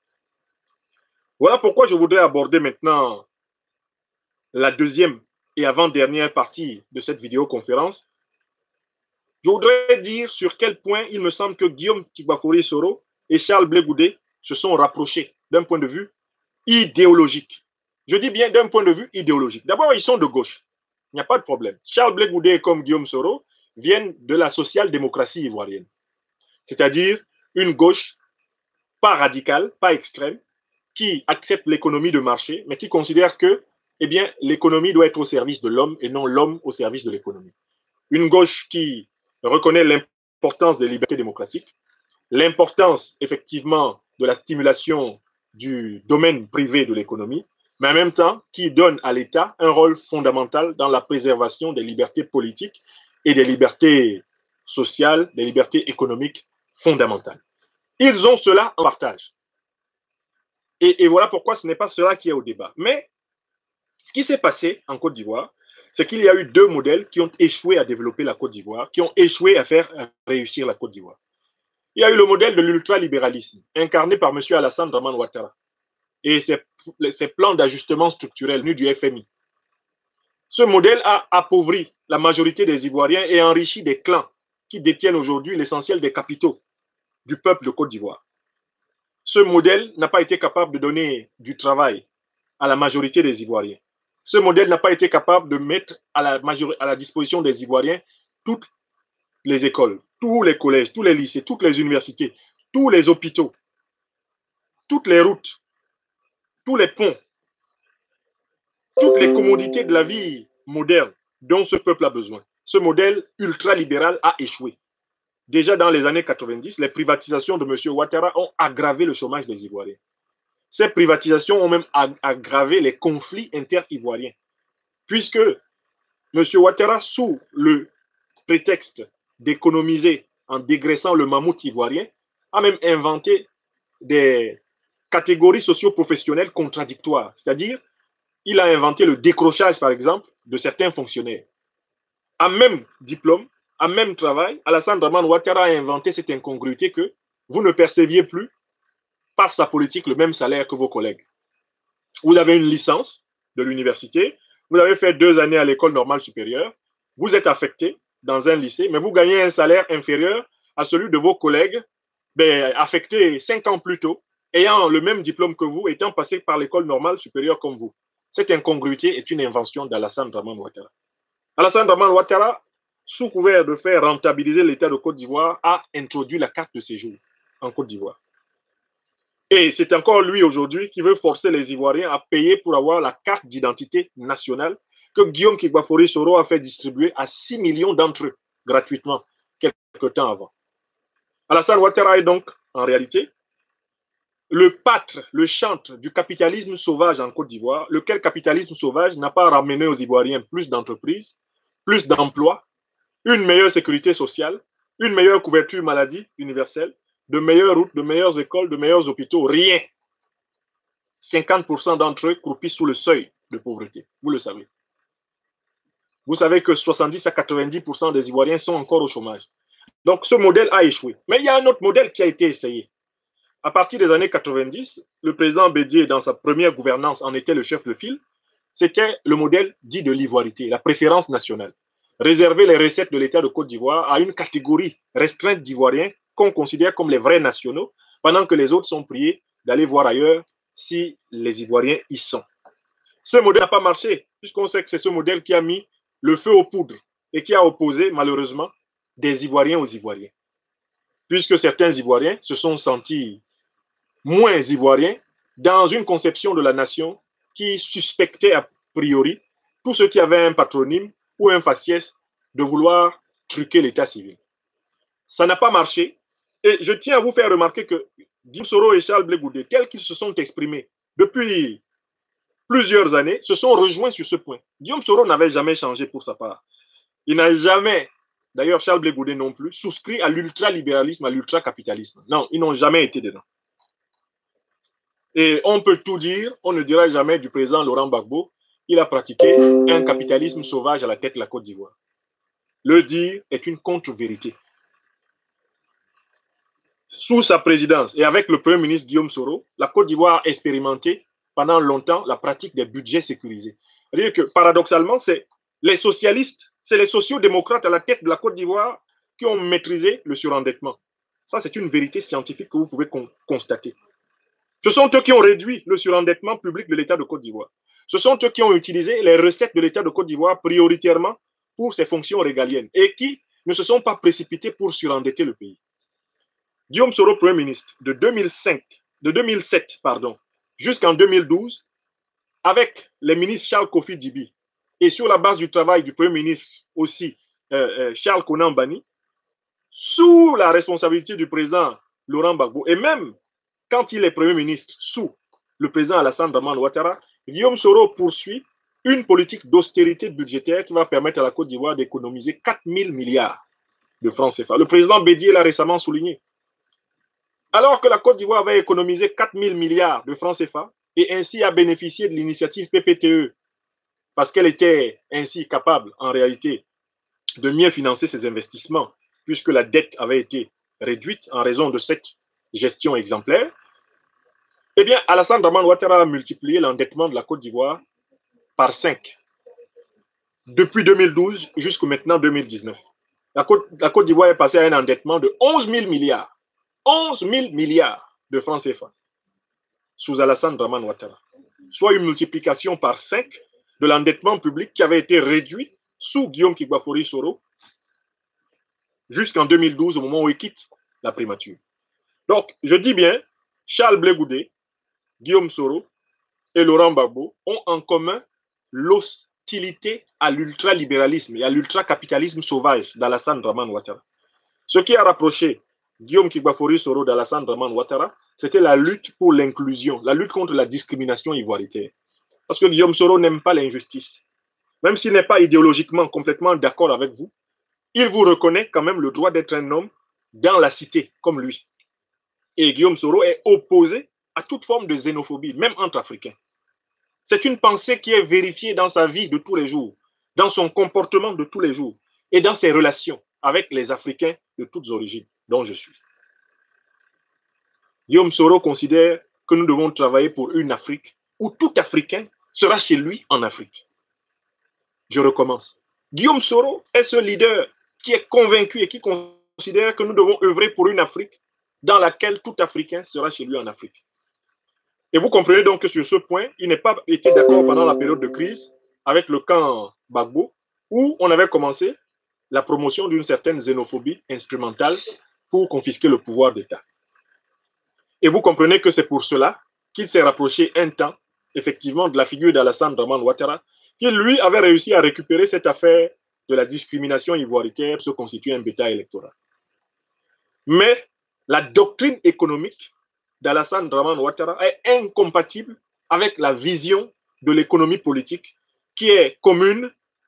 Voilà pourquoi je voudrais aborder maintenant la deuxième et avant-dernière partie de cette vidéoconférence. Je voudrais dire sur quel point il me semble que Guillaume Kigbafori Soro et Charles Blé Goudé se sont rapprochés d'un point de vue idéologique. Je dis bien d'un point de vue idéologique. D'abord, ils sont de gauche. Il n'y a pas de problème. Charles Blé Goudé comme Guillaume Soro viennent de la social-démocratie ivoirienne. C'est-à-dire une gauche pas radicale, pas extrême, qui accepte l'économie de marché, mais qui considère que eh bien, l'économie doit être au service de l'homme et non l'homme au service de l'économie. Une gauche qui reconnaît l'importance des libertés démocratiques, l'importance effectivement de la stimulation du domaine privé de l'économie, mais en même temps qui donne à l'État un rôle fondamental dans la préservation des libertés politiques et des libertés sociales, des libertés économiques fondamentales. Ils ont cela en partage. Et, et voilà pourquoi ce n'est pas cela qui est au débat. Mais ce qui s'est passé en Côte d'Ivoire, c'est qu'il y a eu deux modèles qui ont échoué à développer la Côte d'Ivoire, qui ont échoué à faire réussir la Côte d'Ivoire. Il y a eu le modèle de l'ultralibéralisme, incarné par M. Alassane Dramane Ouattara, et ses, ses plans d'ajustement structurel venus du F M I. Ce modèle a appauvri la majorité des Ivoiriens et enrichi des clans qui détiennent aujourd'hui l'essentiel des capitaux du peuple de Côte d'Ivoire. Ce modèle n'a pas été capable de donner du travail à la majorité des Ivoiriens. Ce modèle n'a pas été capable de mettre à la, à la disposition des Ivoiriens toutes les écoles, tous les collèges, tous les lycées, toutes les universités, tous les hôpitaux, toutes les routes, tous les ponts, toutes les commodités de la vie moderne dont ce peuple a besoin. Ce modèle ultralibéral a échoué. Déjà dans les années quatre-vingt-dix, les privatisations de M. Ouattara ont aggravé le chômage des Ivoiriens. Ces privatisations ont même aggravé les conflits inter-ivoiriens, puisque M. Ouattara, sous le prétexte d'économiser en dégraissant le mammouth ivoirien, a même inventé des catégories socio-professionnelles contradictoires. C'est-à-dire, il a inventé le décrochage, par exemple, de certains fonctionnaires. À même diplôme, à même travail, Alassane Dramane Ouattara a inventé cette incongruité que vous ne perceviez plus par sa politique le même salaire que vos collègues. Vous avez une licence de l'université, vous avez fait deux années à l'école normale supérieure, vous êtes affecté dans un lycée, mais vous gagnez un salaire inférieur à celui de vos collègues ben, affectés cinq ans plus tôt, ayant le même diplôme que vous, étant passé par l'école normale supérieure comme vous. Cette incongruité est une invention d'Alassane Dramane Ouattara. Alassane Dramane Ouattara, sous couvert de faire rentabiliser l'État de Côte d'Ivoire, a introduit la carte de séjour en Côte d'Ivoire. Et c'est encore lui aujourd'hui qui veut forcer les Ivoiriens à payer pour avoir la carte d'identité nationale que Guillaume Kigbafori Soro a fait distribuer à six millions d'entre eux gratuitement quelques temps avant. Alassane Ouattara est donc, en réalité, le pâtre, le chantre du capitalisme sauvage en Côte d'Ivoire, lequel capitalisme sauvage n'a pas ramené aux Ivoiriens plus d'entreprises, plus d'emplois, une meilleure sécurité sociale, une meilleure couverture maladie universelle, de meilleures routes, de meilleures écoles, de meilleurs hôpitaux, rien. cinquante pour cent d'entre eux croupissent sous le seuil de pauvreté, vous le savez. Vous savez que soixante-dix à quatre-vingt-dix pour cent des Ivoiriens sont encore au chômage. Donc ce modèle a échoué. Mais il y a un autre modèle qui a été essayé. À partir des années quatre-vingt-dix, le président Bédié, dans sa première gouvernance, en était le chef de file. C'était le modèle dit de l'ivoirité, la préférence nationale. Réserver les recettes de l'État de Côte d'Ivoire à une catégorie restreinte d'Ivoiriens qu'on considère comme les vrais nationaux, pendant que les autres sont priés d'aller voir ailleurs si les Ivoiriens y sont. Ce modèle n'a pas marché, puisqu'on sait que c'est ce modèle qui a mis le feu aux poudres et qui a opposé, malheureusement, des Ivoiriens aux Ivoiriens. Puisque certains Ivoiriens se sont sentis moins Ivoiriens dans une conception de la nation qui suspectait a priori tous ceux qui avaient un patronyme ou un faciès de vouloir truquer l'état civil. Ça n'a pas marché. Et je tiens à vous faire remarquer que Guillaume Soro et Charles Blé Goudé, tels qu'ils se sont exprimés depuis plusieurs années, se sont rejoints sur ce point. Guillaume Soro n'avait jamais changé pour sa part. Il n'a jamais, d'ailleurs Charles Blé Goudé non plus, souscrit à l'ultralibéralisme, à l'ultracapitalisme. Non, ils n'ont jamais été dedans. Et on peut tout dire, on ne dira jamais du président Laurent Gbagbo, il a pratiqué un capitalisme sauvage à la tête de la Côte d'Ivoire. Le dire est une contre-vérité. sous sa présidence et avec le Premier ministre Guillaume Soro, la Côte d'Ivoire a expérimenté pendant longtemps la pratique des budgets sécurisés. C'est-à-dire que paradoxalement, c'est les socialistes, c'est les sociaux-démocrates à la tête de la Côte d'Ivoire qui ont maîtrisé le surendettement. Ça, c'est une vérité scientifique que vous pouvez con constater. Ce sont eux qui ont réduit le surendettement public de l'État de Côte d'Ivoire. Ce sont eux qui ont utilisé les recettes de l'État de Côte d'Ivoire prioritairement pour ses fonctions régaliennes et qui ne se sont pas précipités pour surendetter le pays. Guillaume Soro, Premier ministre, de deux mille cinq, de deux mille sept, pardon, jusqu'en deux mille douze, avec les ministres Charles Kofi Dibi et sur la base du travail du Premier ministre aussi, euh, euh, Charles Konan Banni, sous la responsabilité du président Laurent Gbagbo, et même quand il est Premier ministre sous le président Alassane Dramane Ouattara, Guillaume Soro poursuit une politique d'austérité budgétaire qui va permettre à la Côte d'Ivoire d'économiser quatre mille milliards de francs C F A. Le président Bédié l'a récemment souligné. Alors que la Côte d'Ivoire va économiser quatre mille milliards de francs C F A et ainsi a bénéficié de l'initiative P P T E parce qu'elle était ainsi capable, en réalité, de mieux financer ses investissements puisque la dette avait été réduite en raison de cette gestion exemplaire, eh bien, Alassane Dramane Ouattara a multiplié l'endettement de la Côte d'Ivoire par cinq depuis deux mille douze jusqu'à maintenant deux mille dix-neuf. La Côte, la Côte d'Ivoire est passée à un endettement de onze mille milliards. onze mille milliards de francs C F A sous Alassane Dramane Ouattara, soit une multiplication par cinq de l'endettement public qui avait été réduit sous Guillaume Kigbafori Soro jusqu'en deux mille douze, au moment où il quitte la primature. Donc, je dis bien, Charles Blé Goudé, Guillaume Soro et Laurent Gbagbo ont en commun l'hostilité à l'ultralibéralisme et à l'ultracapitalisme sauvage d'Alassane Dramane Ouattara. Ce qui a rapproché Guillaume Kigbafori Soro d'Alassane Dramane Ouattara, c'était la lutte pour l'inclusion, la lutte contre la discrimination ivoiritaire. Parce que Guillaume Soro n'aime pas l'injustice. Même s'il n'est pas idéologiquement complètement d'accord avec vous, il vous reconnaît quand même le droit d'être un homme dans la cité, comme lui. Et Guillaume Soro est opposé à toute forme de xénophobie, même entre Africains. C'est une pensée qui est vérifiée dans sa vie de tous les jours, dans son comportement de tous les jours et dans ses relations avec les Africains de toutes origines, dont je suis. Guillaume Soro considère que nous devons travailler pour une Afrique où tout Africain sera chez lui en Afrique. Je recommence. Guillaume Soro est ce leader qui est convaincu et qui considère que nous devons œuvrer pour une Afrique dans laquelle tout Africain sera chez lui en Afrique. Et vous comprenez donc que sur ce point, il n'est pas été d'accord pendant la période de crise avec le camp Gbagbo, où on avait commencé la promotion d'une certaine xénophobie instrumentale pour confisquer le pouvoir d'État. Et vous comprenez que c'est pour cela qu'il s'est rapproché un temps, effectivement, de la figure d'Alassane Dramane Ouattara, qui, lui, avait réussi à récupérer cette affaire de la discrimination ivoiritaire pour se constituer un bétail électoral. Mais la doctrine économique d'Alassane Dramane Ouattara est incompatible avec la vision de l'économie politique qui est commune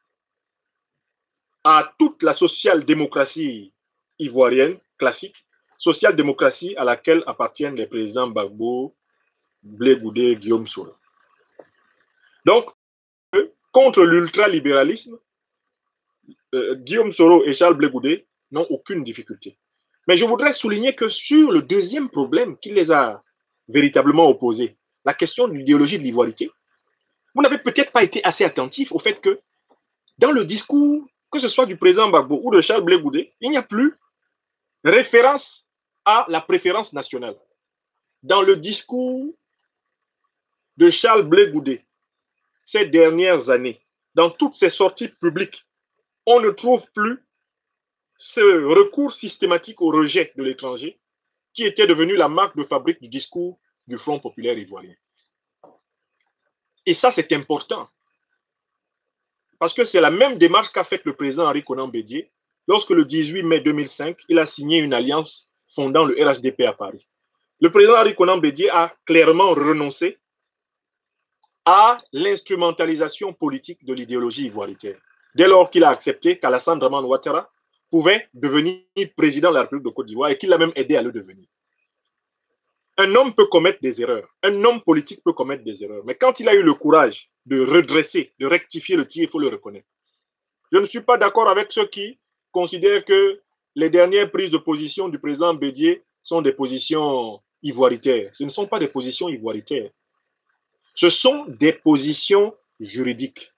à toute la social-démocratie ivoirienne classique, social-démocratie à laquelle appartiennent les présidents Gbagbo, Blé Goudé, Guillaume Soro. Donc, contre l'ultralibéralisme, euh, Guillaume Soro et Charles Blé Goudé n'ont aucune difficulté. Mais je voudrais souligner que sur le deuxième problème qui les a véritablement opposés, la question de l'idéologie de l'ivoirité, vous n'avez peut-être pas été assez attentif au fait que dans le discours, que ce soit du président Gbagbo ou de Charles Blé Goudé, il n'y a plus référence à la préférence nationale. Dans le discours de Charles Blé Goudé, ces dernières années, dans toutes ses sorties publiques, on ne trouve plus ce recours systématique au rejet de l'étranger qui était devenu la marque de fabrique du discours du Front populaire ivoirien. Et ça, c'est important. Parce que c'est la même démarche qu'a faite le président Henri Konan Bédié lorsque le dix-huit mai deux mille cinq, il a signé une alliance fondant le R H D P à Paris. Le président Henri Konan Bédié a clairement renoncé à l'instrumentalisation politique de l'idéologie ivoiritaire, dès lors qu'il a accepté qu'Alassane Dramane Ouattara pouvait devenir président de la République de Côte d'Ivoire et qu'il l'a même aidé à le devenir. Un homme peut commettre des erreurs, un homme politique peut commettre des erreurs, mais quand il a eu le courage de redresser, de rectifier le tir, il faut le reconnaître. Je ne suis pas d'accord avec ceux qui considèrent que les dernières prises de position du président Bédié sont des positions ivoiritaires. Ce ne sont pas des positions ivoiritaires. Ce sont des positions juridiques.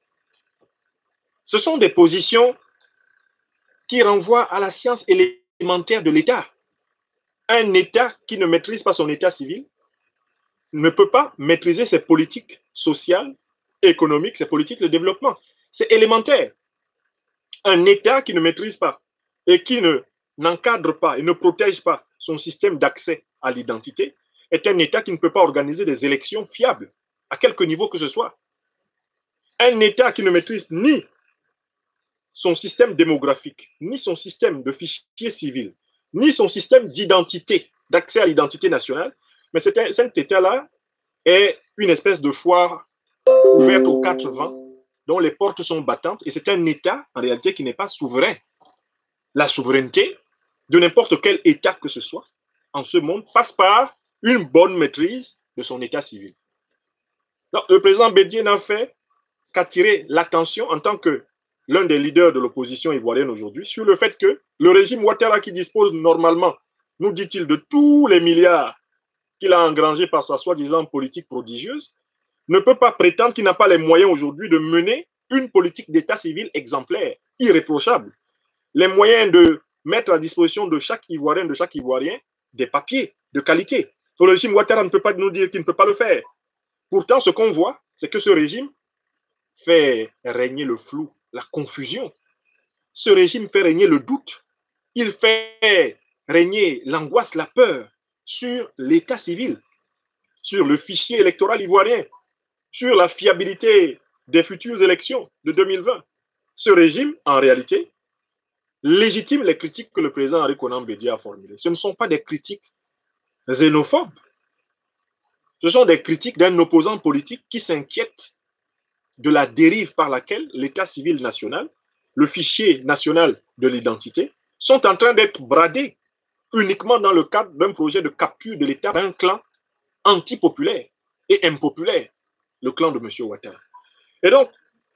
Ce sont des positions qui renvoient à la science élémentaire de l'État. Un État qui ne maîtrise pas son état civil ne peut pas maîtriser ses politiques sociales, économiques, ses politiques de développement. C'est élémentaire. Un État qui ne maîtrise pas et qui ne n'encadre pas et ne protège pas son système d'accès à l'identité est un État qui ne peut pas organiser des élections fiables, à quelque niveau que ce soit. Un État qui ne maîtrise ni son système démographique, ni son système de fichier civil, ni son système d'identité, d'accès à l'identité nationale, mais cet, cet État-là est une espèce de foire ouverte aux quatre vents, dont les portes sont battantes, et c'est un État, en réalité, qui n'est pas souverain. La souveraineté de n'importe quel État que ce soit, en ce monde, passe par une bonne maîtrise de son État civil. Donc, le président Bédié n'a fait qu'attirer l'attention en tant que l'un des leaders de l'opposition ivoirienne aujourd'hui sur le fait que le régime Ouattara, qui dispose normalement, nous dit-il, de tous les milliards qu'il a engrangés par sa soi-disant politique prodigieuse, ne peut pas prétendre qu'il n'a pas les moyens aujourd'hui de mener une politique d'état civil exemplaire, irréprochable. Les moyens de mettre à disposition de chaque Ivoirien, de chaque Ivoirien, des papiers de qualité. Le régime Ouattara ne peut pas nous dire qu'il ne peut pas le faire. Pourtant, ce qu'on voit, c'est que ce régime fait régner le flou, la confusion. Ce régime fait régner le doute. Il fait régner l'angoisse, la peur sur l'état civil, sur le fichier électoral ivoirien, sur la fiabilité des futures élections de deux mille vingt. Ce régime, en réalité, légitime les critiques que le président Henri Konan Bédié a formulées. Ce ne sont pas des critiques xénophobes. Ce sont des critiques d'un opposant politique qui s'inquiète de la dérive par laquelle l'état civil national, le fichier national de l'identité, sont en train d'être bradés uniquement dans le cadre d'un projet de capture de l'état d'un clan antipopulaire et impopulaire, le clan de M. Ouattara. Et donc,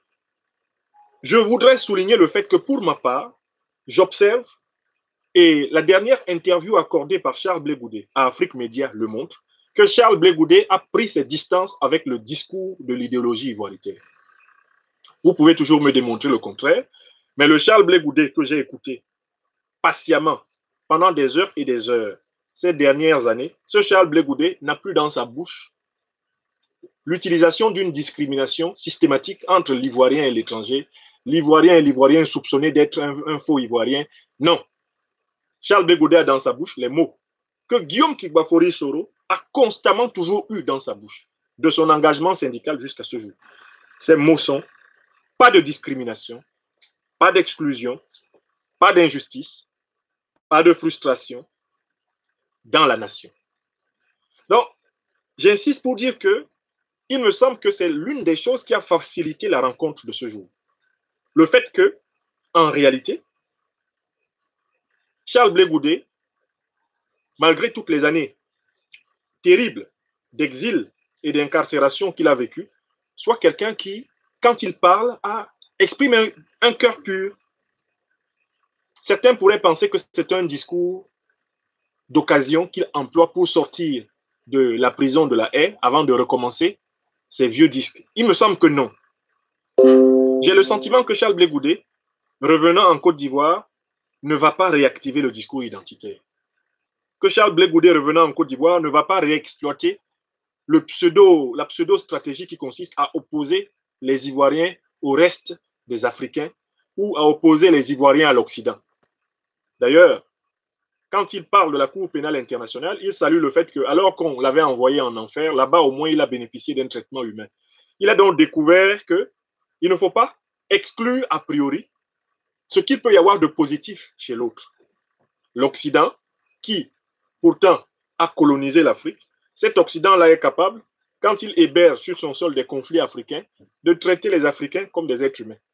je voudrais souligner le fait que pour ma part, j'observe, et la dernière interview accordée par Charles Blé Goudé à Afrique Média le montre, que Charles Blé Goudé a pris ses distances avec le discours de l'idéologie ivoiritaire. Vous pouvez toujours me démontrer le contraire, mais le Charles Blé Goudé que j'ai écouté patiemment pendant des heures et des heures ces dernières années, ce Charles Blé Goudé n'a plus dans sa bouche l'utilisation d'une discrimination systématique entre l'Ivoirien et l'étranger, l'Ivoirien et l'Ivoirien soupçonné d'être un, un faux Ivoirien. Non. Charles Blé Goudé a dans sa bouche les mots que Guillaume Kigbafori Soro a constamment toujours eu dans sa bouche, de son engagement syndical jusqu'à ce jour. Ces mots sont pas de discrimination, pas d'exclusion, pas d'injustice, pas de frustration dans la nation. Donc, j'insiste pour dire que il me semble que c'est l'une des choses qui a facilité la rencontre de ce jour. Le fait que, en réalité, Charles Blé Goudé, malgré toutes les années terribles d'exil et d'incarcération qu'il a vécues, soit quelqu'un qui, quand il parle, a, exprime un, un cœur pur. Certains pourraient penser que c'est un discours d'occasion qu'il emploie pour sortir de la prison de la haie avant de recommencer ses vieux disques. Il me semble que non. J'ai le sentiment que Charles Blé Goudé, revenant en Côte d'Ivoire, ne va pas réactiver le discours identitaire. Que Charles Blé Goudé, revenant en Côte d'Ivoire, ne va pas réexploiter le pseudo, la pseudo-stratégie qui consiste à opposer les Ivoiriens au reste des Africains ou à opposer les Ivoiriens à l'Occident. D'ailleurs, quand il parle de la Cour pénale internationale, il salue le fait que, alors qu'on l'avait envoyé en enfer, là-bas, au moins, il a bénéficié d'un traitement humain. Il a donc découvert qu'il ne faut pas exclure a priori ce qu'il peut y avoir de positif chez l'autre. L'Occident, qui pourtant a colonisé l'Afrique, cet Occident-là est capable, quand il héberge sur son sol des conflits africains, de traiter les Africains comme des êtres humains.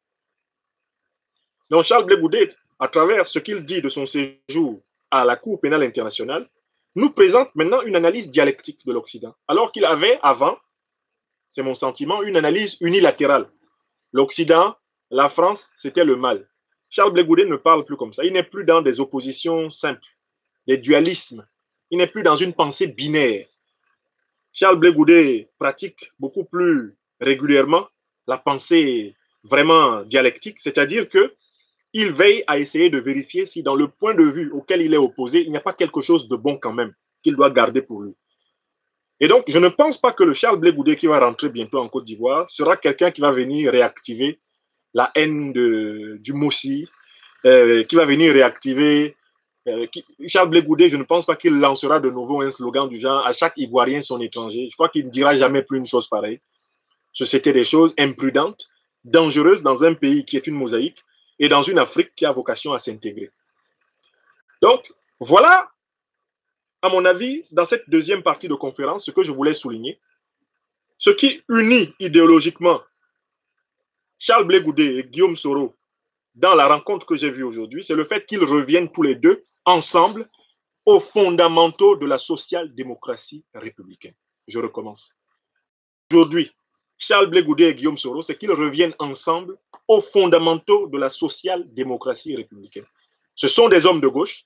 Donc Charles Blé Goudé, à travers ce qu'il dit de son séjour à la Cour pénale internationale, nous présente maintenant une analyse dialectique de l'Occident, alors qu'il avait avant, c'est mon sentiment, une analyse unilatérale. L'Occident, la France, c'était le mal. Charles Blé Goudé ne parle plus comme ça. Il n'est plus dans des oppositions simples, des dualismes Il n'est plus dans une pensée binaire. Charles Blé Goudé pratique beaucoup plus régulièrement la pensée vraiment dialectique, c'est-à-dire qu'il veille à essayer de vérifier si dans le point de vue auquel il est opposé, il n'y a pas quelque chose de bon quand même qu'il doit garder pour lui. Et donc, je ne pense pas que le Charles Blé Goudé qui va rentrer bientôt en Côte d'Ivoire sera quelqu'un qui va venir réactiver la haine de, du Moussi, euh, qui va venir réactiver... Euh, qui, Charles Blé Goudé, je ne pense pas qu'il lancera de nouveau un slogan du genre « à chaque Ivoirien son étranger ». Je crois qu'il ne dira jamais plus une chose pareille. C'était des choses imprudentes, dangereuses dans un pays qui est une mosaïque et dans une Afrique qui a vocation à s'intégrer. Donc, voilà, à mon avis, dans cette deuxième partie de conférence, ce que je voulais souligner. Ce qui unit idéologiquement Charles Blé Goudé et Guillaume Soro dans la rencontre que j'ai vue aujourd'hui, c'est le fait qu'ils reviennent tous les deux ensemble aux fondamentaux de la social-démocratie républicaine. Je recommence. Aujourd'hui, Charles Blé Goudé et Guillaume Soro, c'est qu'ils reviennent ensemble aux fondamentaux de la social-démocratie républicaine. Ce sont des hommes de gauche.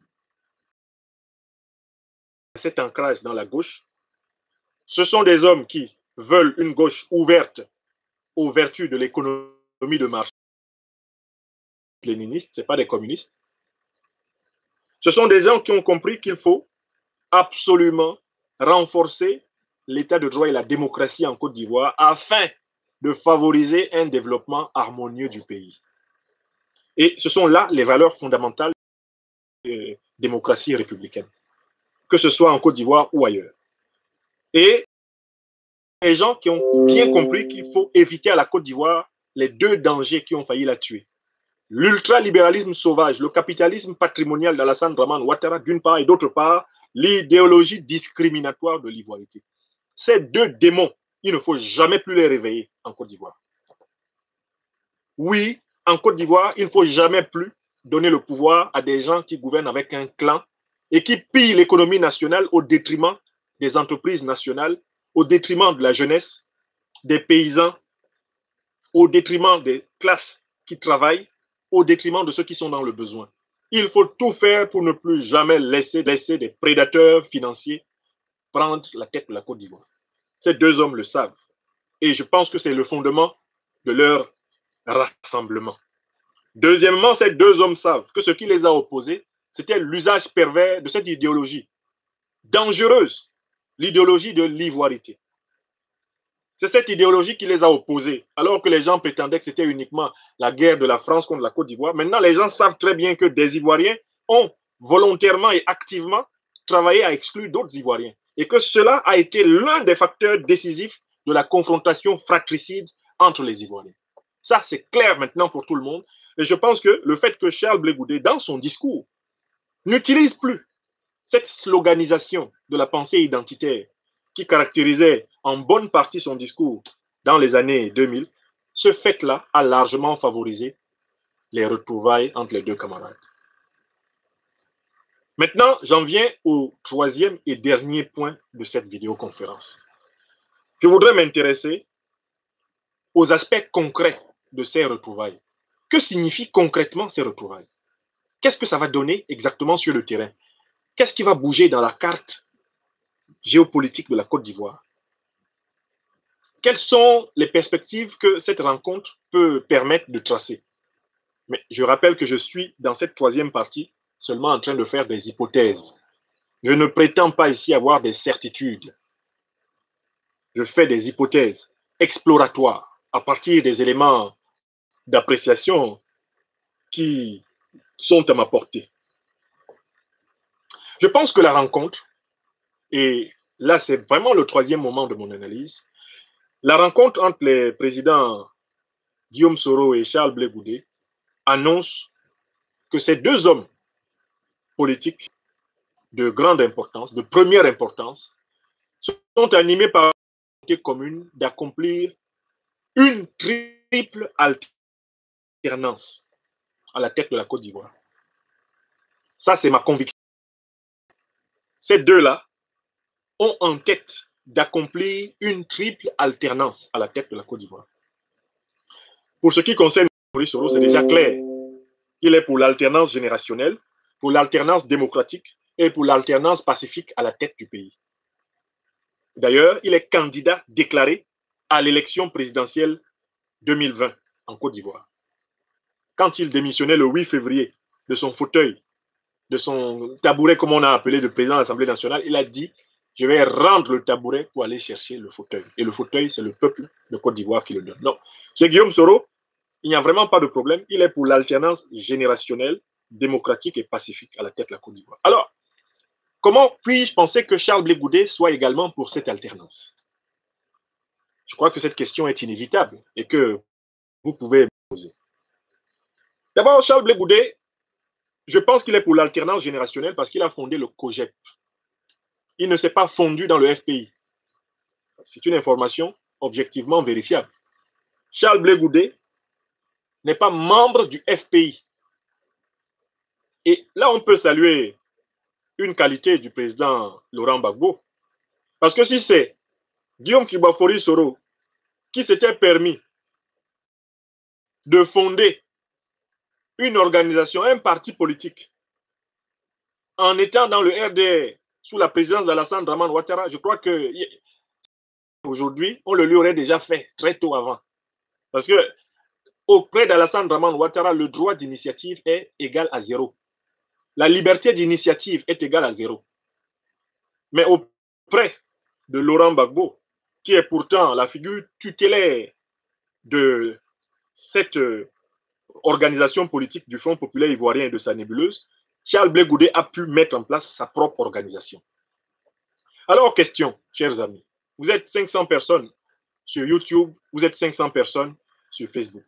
Cet ancrage dans la gauche, ce sont des hommes qui veulent une gauche ouverte aux vertus de l'économie de marché. Léninistes, ce n'est pas des communistes. Ce sont des gens qui ont compris qu'il faut absolument renforcer l'état de droit et la démocratie en Côte d'Ivoire afin de favoriser un développement harmonieux du pays. Et ce sont là les valeurs fondamentales de la démocratie républicaine, que ce soit en Côte d'Ivoire ou ailleurs. Et les gens qui ont bien compris qu'il faut éviter à la Côte d'Ivoire les deux dangers qui ont failli la tuer. L'ultralibéralisme sauvage, le capitalisme patrimonial d'Alassane Dramane Ouattara d'une part et d'autre part, l'idéologie discriminatoire de l'ivoirité. Ces deux démons, il ne faut jamais plus les réveiller en Côte d'Ivoire. Oui, en Côte d'Ivoire, il ne faut jamais plus donner le pouvoir à des gens qui gouvernent avec un clan et qui pillent l'économie nationale au détriment des entreprises nationales, au détriment de la jeunesse, des paysans, au détriment des classes qui travaillent, au détriment de ceux qui sont dans le besoin. Il faut tout faire pour ne plus jamais laisser, laisser des prédateurs financiers prendre la tête de la Côte d'Ivoire. Ces deux hommes le savent. Et je pense que c'est le fondement de leur rassemblement. Deuxièmement, ces deux hommes savent que ce qui les a opposés, c'était l'usage pervers de cette idéologie dangereuse, l'idéologie de l'ivoirité. C'est cette idéologie qui les a opposés, alors que les gens prétendaient que c'était uniquement la guerre de la France contre la Côte d'Ivoire. Maintenant, les gens savent très bien que des Ivoiriens ont volontairement et activement travaillé à exclure d'autres Ivoiriens et que cela a été l'un des facteurs décisifs de la confrontation fratricide entre les Ivoiriens. Ça, c'est clair maintenant pour tout le monde. Et je pense que le fait que Charles Blé Goudé, dans son discours, n'utilise plus cette sloganisation de la pensée identitaire qui caractérisait en bonne partie son discours dans les années deux mille, ce fait-là a largement favorisé les retrouvailles entre les deux camarades. Maintenant, j'en viens au troisième et dernier point de cette vidéoconférence. Je voudrais m'intéresser aux aspects concrets de ces retrouvailles. Que signifient concrètement ces retrouvailles? Qu'est-ce que ça va donner exactement sur le terrain? Qu'est-ce qui va bouger dans la carte géopolitique de la Côte d'Ivoire? Quelles sont les perspectives que cette rencontre peut permettre de tracer? Mais je rappelle que je suis dans cette troisième partie seulement en train de faire des hypothèses. Je ne prétends pas ici avoir des certitudes. Je fais des hypothèses exploratoires à partir des éléments d'appréciation qui sont à ma portée. Je pense que la rencontre, et là c'est vraiment le troisième moment de mon analyse, la rencontre entre les présidents Guillaume Soro et Charles Blé Goudé annonce que ces deux hommes politiques de grande importance, de première importance, sont animés par une volonté commune d'accomplir une triple alternance à la tête de la Côte d'Ivoire. Ça, c'est ma conviction. Ces deux-là ont en tête d'accomplir une triple alternance à la tête de la Côte d'Ivoire. Pour ce qui concerne Maurice Soro, c'est déjà clair. Il est pour l'alternance générationnelle, pour l'alternance démocratique est pour l'alternance pacifique à la tête du pays. D'ailleurs, il est candidat déclaré à l'élection présidentielle deux mille vingt en Côte d'Ivoire. Quand il démissionnait le huit février de son fauteuil, de son tabouret, comme on a appelé le président de l'Assemblée nationale, il a dit « Je vais rendre le tabouret pour aller chercher le fauteuil. » Et le fauteuil, c'est le peuple de Côte d'Ivoire qui le donne. Non. Chez Guillaume Soro, il n'y a vraiment pas de problème. Il est pour l'alternance générationnelle, démocratique et pacifique à la tête de la Côte d'Ivoire. Alors, comment puis-je penser que Charles Blé Goudé soit également pour cette alternance? Je crois que cette question est inévitable et que vous pouvez me poser. D'abord, Charles Blé Goudé, je pense qu'il est pour l'alternance générationnelle parce qu'il a fondé le COGEP. Il ne s'est pas fondu dans le F P I. C'est une information objectivement vérifiable. Charles Blé Goudé n'est pas membre du F P I. Et là, on peut saluer une qualité du président Laurent Gbagbo. Parce que si c'est Guillaume Kibafori Soro qui s'était permis de fonder une organisation, un parti politique, en étant dans le R D R sous la présidence d'Alassane Dramane Ouattara, je crois que aujourd'hui, on le lui aurait déjà fait très tôt avant. Parce que auprès d'Alassane Dramane Ouattara, le droit d'initiative est égal à zéro. La liberté d'initiative est égale à zéro. Mais auprès de Laurent Gbagbo, qui est pourtant la figure tutélaire de cette organisation politique du Front populaire ivoirien et de sa nébuleuse, Charles Blé Goudé a pu mettre en place sa propre organisation. Alors, question, chers amis. Vous êtes cinq cents personnes sur YouTube, vous êtes cinq cents personnes sur Facebook.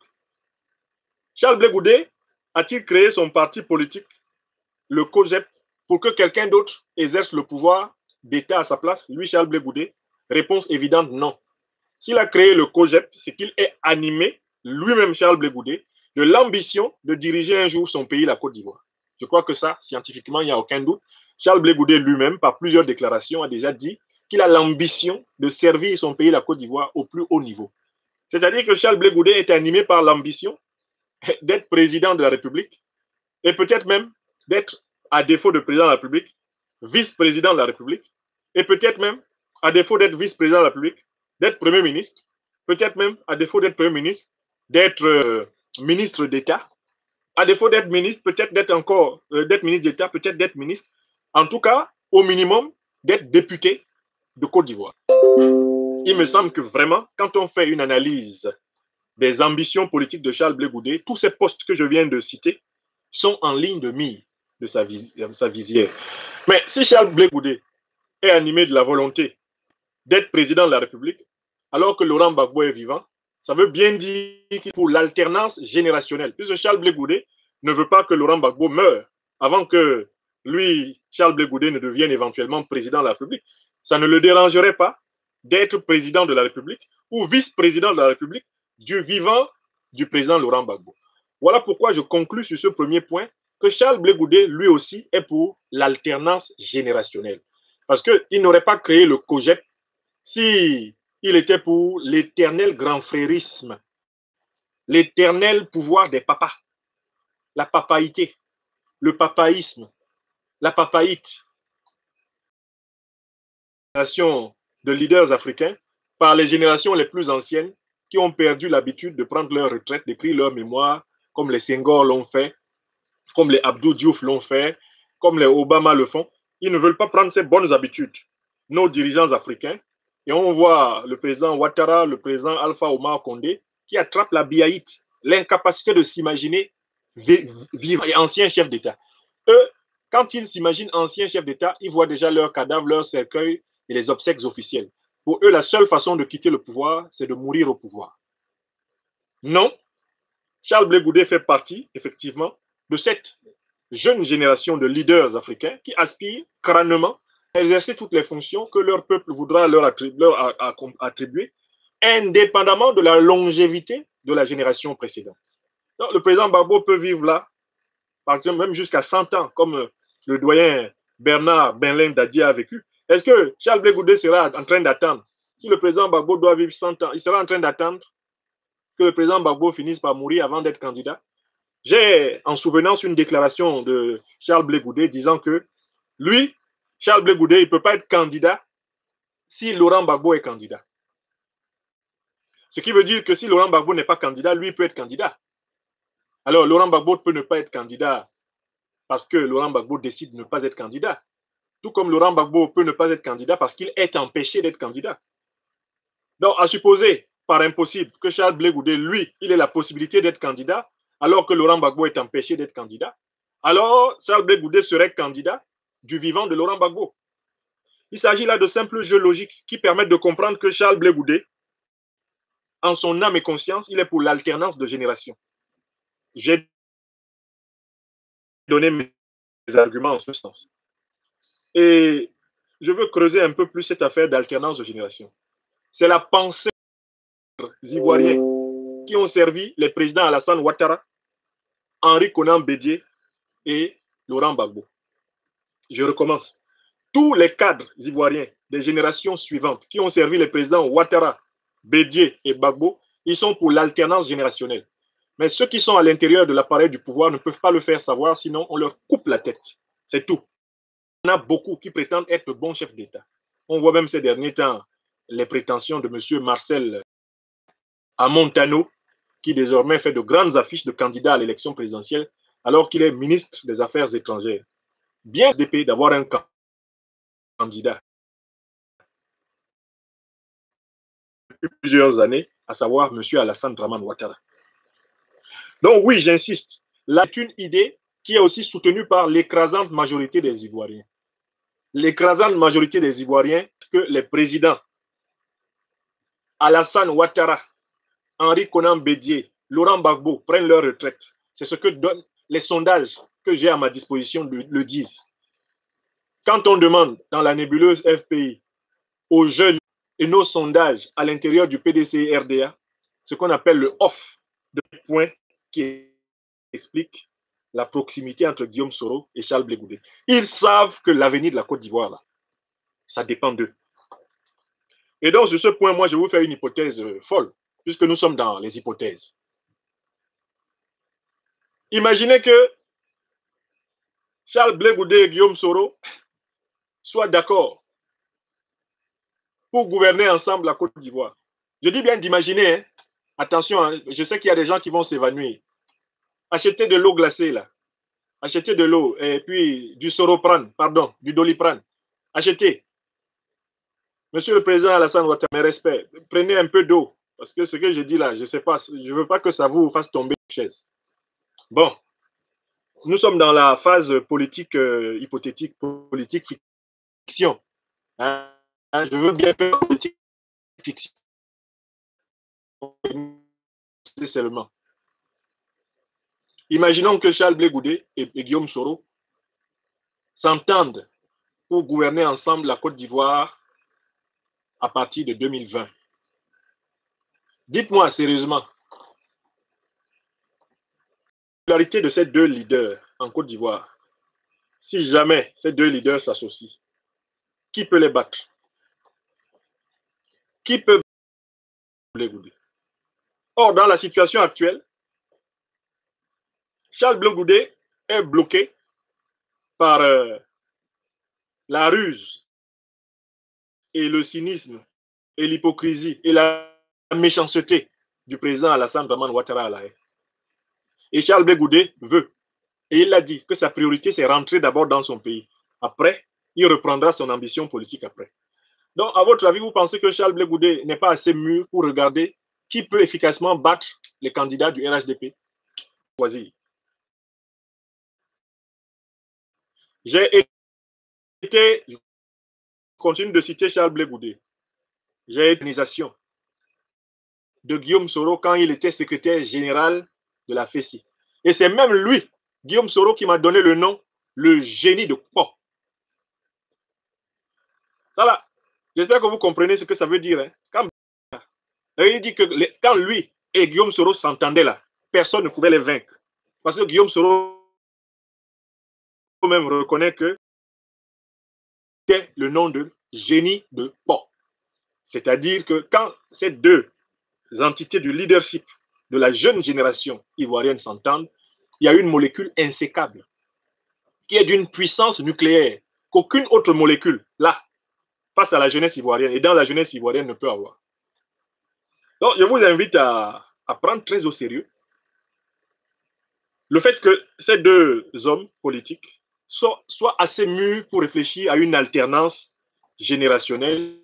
Charles Blé Goudé a-t-il créé son parti politique, le COGEP, pour que quelqu'un d'autre exerce le pouvoir d'État à sa place? Lui, Charles Blé Goudé, réponse évidente, non. S'il a créé le COGEP, c'est qu'il est animé, lui-même Charles Blé Goudé, de l'ambition de diriger un jour son pays, la Côte d'Ivoire. Je crois que ça, scientifiquement, il n'y a aucun doute. Charles Blé Goudé lui-même, par plusieurs déclarations, a déjà dit qu'il a l'ambition de servir son pays, la Côte d'Ivoire, au plus haut niveau. C'est-à-dire que Charles Blé Goudé est animé par l'ambition d'être président de la République et peut-être même d'être, à défaut de président de la République, vice-président de la République et peut-être même, à défaut d'être vice-président de la République, d'être Premier ministre, peut-être même, à défaut d'être Premier ministre, d'être euh, ministre d'État, à défaut d'être ministre, peut-être d'être encore, euh, d'être ministre d'État, peut-être d'être ministre, en tout cas, au minimum, d'être député de Côte d'Ivoire. Il me semble que vraiment, quand on fait une analyse des ambitions politiques de Charles Blé Goudé, tous ces postes que je viens de citer sont en ligne de mire de sa, vis de sa visière. Mais si Charles Blé Goudé est animé de la volonté d'être président de la République, alors que Laurent Gbagbo est vivant, ça veut bien dire qu'il pour l'alternance générationnelle, puisque Charles Blé Goudé ne veut pas que Laurent Gbagbo meure avant que lui, Charles Blé Goudé, ne devienne éventuellement président de la République. Ça ne le dérangerait pas d'être président de la République ou vice-président de la République du vivant du président Laurent Gbagbo. Voilà pourquoi je conclus sur ce premier point que Charles Blé Goudé, lui aussi, est pour l'alternance générationnelle. Parce qu'il n'aurait pas créé le COGEP si il était pour l'éternel grand frérisme, l'éternel pouvoir des papas, la papaïté, le papaïsme, la papaïte. De leaders africains par les générations les plus anciennes qui ont perdu l'habitude de prendre leur retraite, d'écrire leur mémoire, comme les Senghor l'ont fait, comme les Abdou Diouf l'ont fait, comme les Obama le font. Ils ne veulent pas prendre ces bonnes habitudes. Nos dirigeants africains, et on voit le président Ouattara, le président Alpha Omar Condé, qui attrapent la biaïte, l'incapacité de s'imaginer vivre et ancien chef d'État. Eux, quand ils s'imaginent anciens chefs d'État, ils voient déjà leurs cadavres, leurs cercueils et les obsèques officielles. Pour eux, la seule façon de quitter le pouvoir, c'est de mourir au pouvoir. Non, Charles Blé Goudé fait partie, effectivement, de cette jeune génération de leaders africains qui aspirent crânement à exercer toutes les fonctions que leur peuple voudra leur attribuer, leur attribuer, indépendamment de la longévité de la génération précédente. Donc, le président Gbagbo peut vivre là, par exemple, même jusqu'à cent ans, comme le doyen Bernard Benlin Dadier a vécu. Est-ce que Charles Blé Goudé sera en train d'attendre? Si le président Gbagbo doit vivre cent ans, il sera en train d'attendre que le président Gbagbo finisse par mourir avant d'être candidat? J'ai en souvenance une déclaration de Charles Blé Goudé disant que Lui, Charles Blé Goudé, il ne peut pas être candidat si Laurent Gbagbo est candidat. Ce qui veut dire que si Laurent Gbagbo n'est pas candidat, lui peut être candidat. Alors, Laurent Gbagbo peut ne pas être candidat parce que Laurent Gbagbo décide de ne pas être candidat. Tout comme Laurent Gbagbo peut ne pas être candidat parce qu'il est empêché d'être candidat. Donc, à supposer, par impossible, que Charles Blé Goudé, lui, il ait la possibilité d'être candidat, alors que Laurent Gbagbo est empêché d'être candidat, alors Charles Blé Goudé serait candidat du vivant de Laurent Gbagbo. Il s'agit là de simples jeux logiques qui permettent de comprendre que Charles Blé Goudé, en son âme et conscience, il est pour l'alternance de génération. J'ai donné mes arguments en ce sens. Et je veux creuser un peu plus cette affaire d'alternance de génération. C'est la pensée des Ivoiriens qui ont servi les présidents Alassane Ouattara, Henri Konan Bédié et Laurent Gbagbo. Je recommence. Tous les cadres ivoiriens des générations suivantes qui ont servi les présidents Ouattara, Bédié et Gbagbo, ils sont pour l'alternance générationnelle. Mais ceux qui sont à l'intérieur de l'appareil du pouvoir ne peuvent pas le faire savoir, sinon on leur coupe la tête. C'est tout. Il y en a beaucoup qui prétendent être de bons chefs d'État. On voit même ces derniers temps les prétentions de M. Marcel Amontano, qui désormais fait de grandes affiches de candidat à l'élection présidentielle, alors qu'il est ministre des Affaires étrangères. Bien d'épée d'avoir un candidat depuis plusieurs années, à savoir M. Alassane Dramane Ouattara. Donc oui, j'insiste, là c'est une idée qui est aussi soutenue par l'écrasante majorité des Ivoiriens. L'écrasante majorité des Ivoiriens, que les présidents Alassane Ouattara, Henri Konan Bédié, Laurent Gbagbo prennent leur retraite. C'est ce que donnent les sondages que j'ai à ma disposition le, le disent. Quand on demande dans la nébuleuse F P I aux jeunes et nos sondages à l'intérieur du P D C R D A, ce qu'on appelle le off de points qui explique la proximité entre Guillaume Soro et Charles Blé Goudé. Ils savent que l'avenir de la Côte d'Ivoire, là, ça dépend d'eux. Et donc, sur ce point, moi, je vais vous faire une hypothèse euh, folle, puisque nous sommes dans les hypothèses. Imaginez que Charles Blé Goudé et Guillaume Soro soient d'accord pour gouverner ensemble la Côte d'Ivoire. Je dis bien d'imaginer, hein. Attention, hein, je sais qu'il y a des gens qui vont s'évanouir. Achetez de l'eau glacée, là. Achetez de l'eau, et puis du Soroprane, pardon, du Doliprane. Achetez. Monsieur le Président Alassane Ouattara, mes respects, prenez un peu d'eau, parce que ce que je dis là, je ne sais pas, je ne veux pas que ça vous fasse tomber une chaise. Bon, nous sommes dans la phase politique, euh, hypothétique, politique fiction. Hein? Hein? Je veux bien faire politique fiction. Seulement. Imaginons que Charles Blé Goudé et, et Guillaume Soro s'entendent pour gouverner ensemble la Côte d'Ivoire à partir de deux mille vingt. Dites-moi sérieusement, la popularité de ces deux leaders en Côte d'Ivoire, si jamais ces deux leaders s'associent, qui peut les battre? Qui peut Blé Goudé? Or, dans la situation actuelle, Charles Blé Goudé est bloqué par euh, la ruse et le cynisme et l'hypocrisie et la méchanceté du président Alassane Dramane Ouattara à la haie. Et Charles Blé Goudé veut, et il l'a dit, que sa priorité c'est rentrer d'abord dans son pays. Après, il reprendra son ambition politique après. Donc, à votre avis, vous pensez que Charles Blé Goudé n'est pas assez mûr pour regarder qui peut efficacement battre les candidats du R H D P? Choisir. J'ai été, je continue de citer Charles Blé Goudé, j'ai été l'organisation de Guillaume Soro quand il était secrétaire général de la F E C I. Et c'est même lui, Guillaume Soro, qui m'a donné le nom, le génie de Port. Voilà. J'espère que vous comprenez ce que ça veut dire. Hein. Quand, il dit que les, quand lui et Guillaume Soro s'entendaient là, personne ne pouvait les vaincre. Parce que Guillaume Soro même reconnaît que c'est le nom de génie de Port. C'est-à-dire que quand ces deux entités du leadership de la jeune génération ivoirienne s'entendent, il y a une molécule insécable qui est d'une puissance nucléaire qu'aucune autre molécule, là, face à la jeunesse ivoirienne, et dans la jeunesse ivoirienne, ne peut avoir. Donc, je vous invite à, à prendre très au sérieux le fait que ces deux hommes politiques soient, soient assez mûrs pour réfléchir à une alternance générationnelle.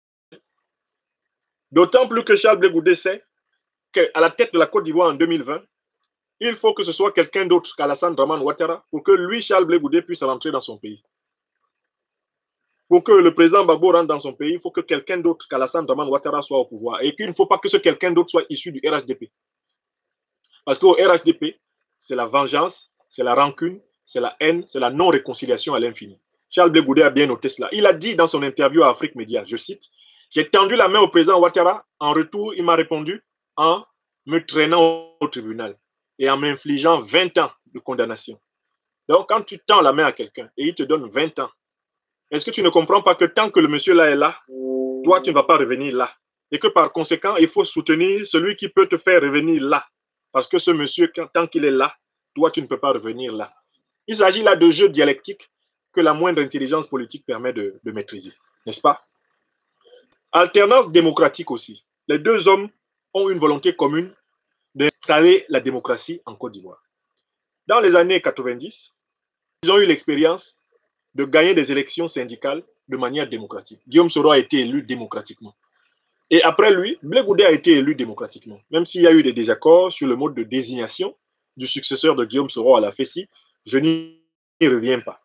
D'autant plus que Charles Blé Goudé sait qu'à la tête de la Côte d'Ivoire en deux mille vingt, il faut que ce soit quelqu'un d'autre qu'Alassane Dramane Ouattara pour que lui, Charles Blé Goudé, puisse rentrer dans son pays. Pour que le président Gbagbo rentre dans son pays, il faut que quelqu'un d'autre qu'Alassane Dramane Ouattara soit au pouvoir. Et qu'il ne faut pas que ce quelqu'un d'autre soit issu du R H D P. Parce qu'au R H D P, c'est la vengeance, c'est la rancune, c'est la haine, c'est la non-réconciliation à l'infini. Charles Blé Goudé a bien noté cela. Il a dit dans son interview à Afrique Média, je cite, « J'ai tendu la main au président Ouattara. En retour, il m'a répondu en me traînant au tribunal et en m'infligeant vingt ans de condamnation. » Donc, quand tu tends la main à quelqu'un et il te donne vingt ans, est-ce que tu ne comprends pas que tant que le monsieur là est là, toi, tu ne vas pas revenir là? Et que par conséquent, il faut soutenir celui qui peut te faire revenir là. Parce que ce monsieur, tant qu'il est là, toi, tu ne peux pas revenir là. Il s'agit là de jeux dialectiques que la moindre intelligence politique permet de, de maîtriser, n'est-ce pas? Alternance démocratique aussi. Les deux hommes ont une volonté commune d'installer la démocratie en Côte d'Ivoire. Dans les années quatre-vingt-dix, ils ont eu l'expérience de gagner des élections syndicales de manière démocratique. Guillaume Soro a été élu démocratiquement. Et après lui, Blé Goudé a été élu démocratiquement. Même s'il y a eu des désaccords sur le mode de désignation du successeur de Guillaume Soro à la F E C I, je n'y reviens pas.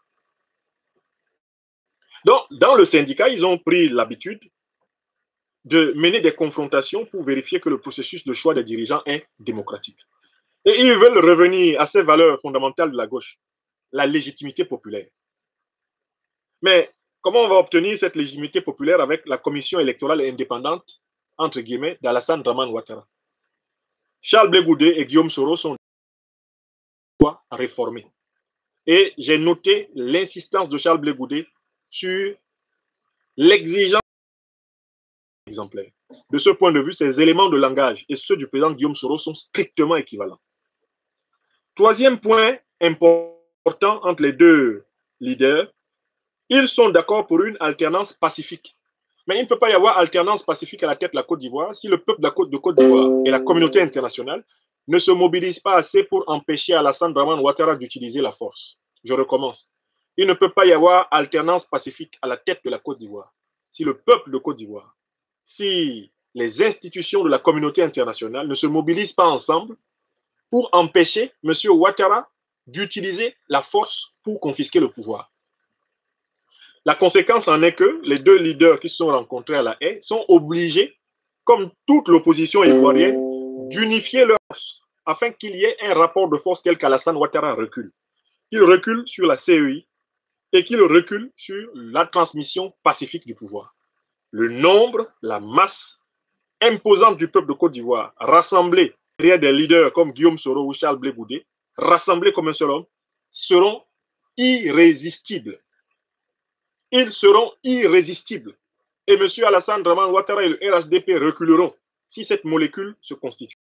Donc, dans le syndicat, ils ont pris l'habitude de mener des confrontations pour vérifier que le processus de choix des dirigeants est démocratique. Et ils veulent revenir à ces valeurs fondamentales de la gauche, la légitimité populaire. Mais comment on va obtenir cette légitimité populaire avec la commission électorale indépendante, entre guillemets, d'Alassane Dramane Ouattara? Charles Blé Goudé et Guillaume Soro sont réformés. Et j'ai noté l'insistance de Charles Blé Goudé sur l'exigence exemplaire. De ce point de vue, ces éléments de langage et ceux du président Guillaume Soro sont strictement équivalents. Troisième point important entre les deux leaders, ils sont d'accord pour une alternance pacifique. Mais il ne peut pas y avoir alternance pacifique à la tête de la Côte d'Ivoire si le peuple de la Côte de Côte d'Ivoire et la communauté internationale ne se mobilisent pas assez pour empêcher Alassane Dramane Ouattara d'utiliser la force. Je recommence. Il ne peut pas y avoir alternance pacifique à la tête de la Côte d'Ivoire si le peuple de Côte d'Ivoire, si les institutions de la communauté internationale ne se mobilisent pas ensemble pour empêcher M. Ouattara d'utiliser la force pour confisquer le pouvoir. La conséquence en est que les deux leaders qui se sont rencontrés à La Haye sont obligés, comme toute l'opposition ivoirienne, d'unifier leurs forces afin qu'il y ait un rapport de force tel qu'Alassane Ouattara recule. Qu'il recule sur la C E I et qu'il recule sur la transmission pacifique du pouvoir. Le nombre, la masse imposante du peuple de Côte d'Ivoire, rassemblés derrière des leaders comme Guillaume Soro ou Charles Blé Goudé, rassemblés comme un seul homme, seront irrésistibles. Ils seront irrésistibles. Et M. Alassane Dramane Ouattara et le R H D P reculeront si cette molécule se constitue.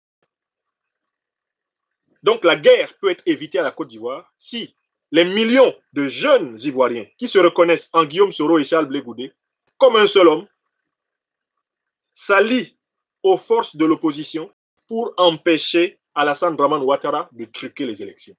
Donc la guerre peut être évitée à la Côte d'Ivoire si les millions de jeunes Ivoiriens qui se reconnaissent en Guillaume Soro et Charles Blé Goudé comme un seul homme s'allient aux forces de l'opposition pour empêcher Alassane Dramane Ouattara de truquer les élections.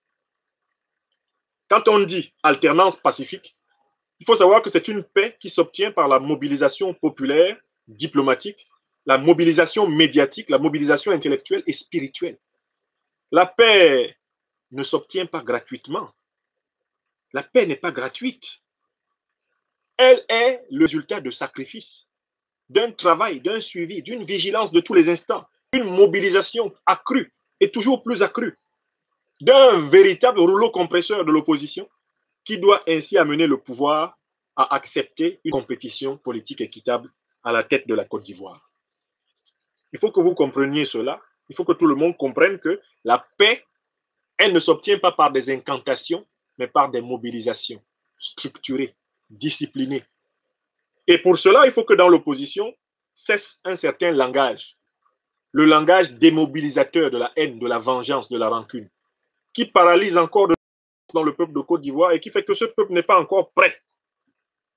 Quand on dit alternance pacifique, il faut savoir que c'est une paix qui s'obtient par la mobilisation populaire, diplomatique, la mobilisation médiatique, la mobilisation intellectuelle et spirituelle. La paix ne s'obtient pas gratuitement. La paix n'est pas gratuite. Elle est le résultat de sacrifices, d'un travail, d'un suivi, d'une vigilance de tous les instants, d'une mobilisation accrue et toujours plus accrue, d'un véritable rouleau compresseur de l'opposition qui doit ainsi amener le pouvoir à accepter une compétition politique équitable à la tête de la Côte d'Ivoire. Il faut que vous compreniez cela. Il faut que tout le monde comprenne que la paix, elle ne s'obtient pas par des incantations, mais par des mobilisations structurées, disciplinées. Et pour cela, il faut que dans l'opposition cesse un certain langage, le langage démobilisateur de la haine, de la vengeance, de la rancune, qui paralyse encore dans le peuple de Côte d'Ivoire et qui fait que ce peuple n'est pas encore prêt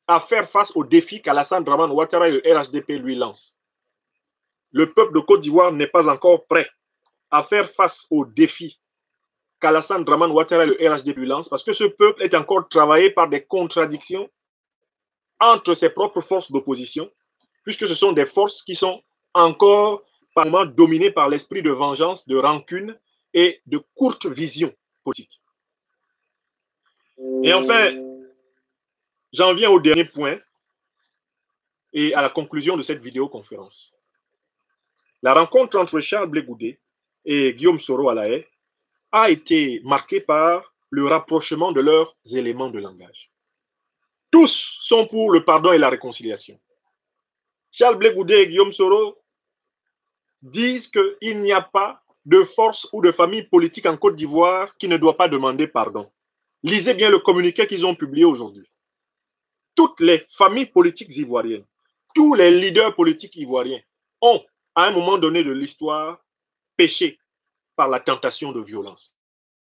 à faire face aux défis qu'Alassane Dramane Ouattara et le R H D P lui lancent. Le peuple de Côte d'Ivoire n'est pas encore prêt à faire face aux défis qu'Alassane Dramane Ouattara et le R H D P lui lancent parce que ce peuple est encore travaillé par des contradictions entre ses propres forces d'opposition, puisque ce sont des forces qui sont encore par moments dominées par l'esprit de vengeance, de rancune et de courte vision politique. Et enfin, j'en viens au dernier point et à la conclusion de cette vidéoconférence. La rencontre entre Charles Blé Goudé et Guillaume Soro à La Haye a été marquée par le rapprochement de leurs éléments de langage. Tous sont pour le pardon et la réconciliation. Charles Blé Goudé et Guillaume Soro disent qu'il n'y a pas de force ou de famille politique en Côte d'Ivoire qui ne doit pas demander pardon. Lisez bien le communiqué qu'ils ont publié aujourd'hui. Toutes les familles politiques ivoiriennes, tous les leaders politiques ivoiriens ont, à un moment donné de l'histoire, péché par la tentation de violence.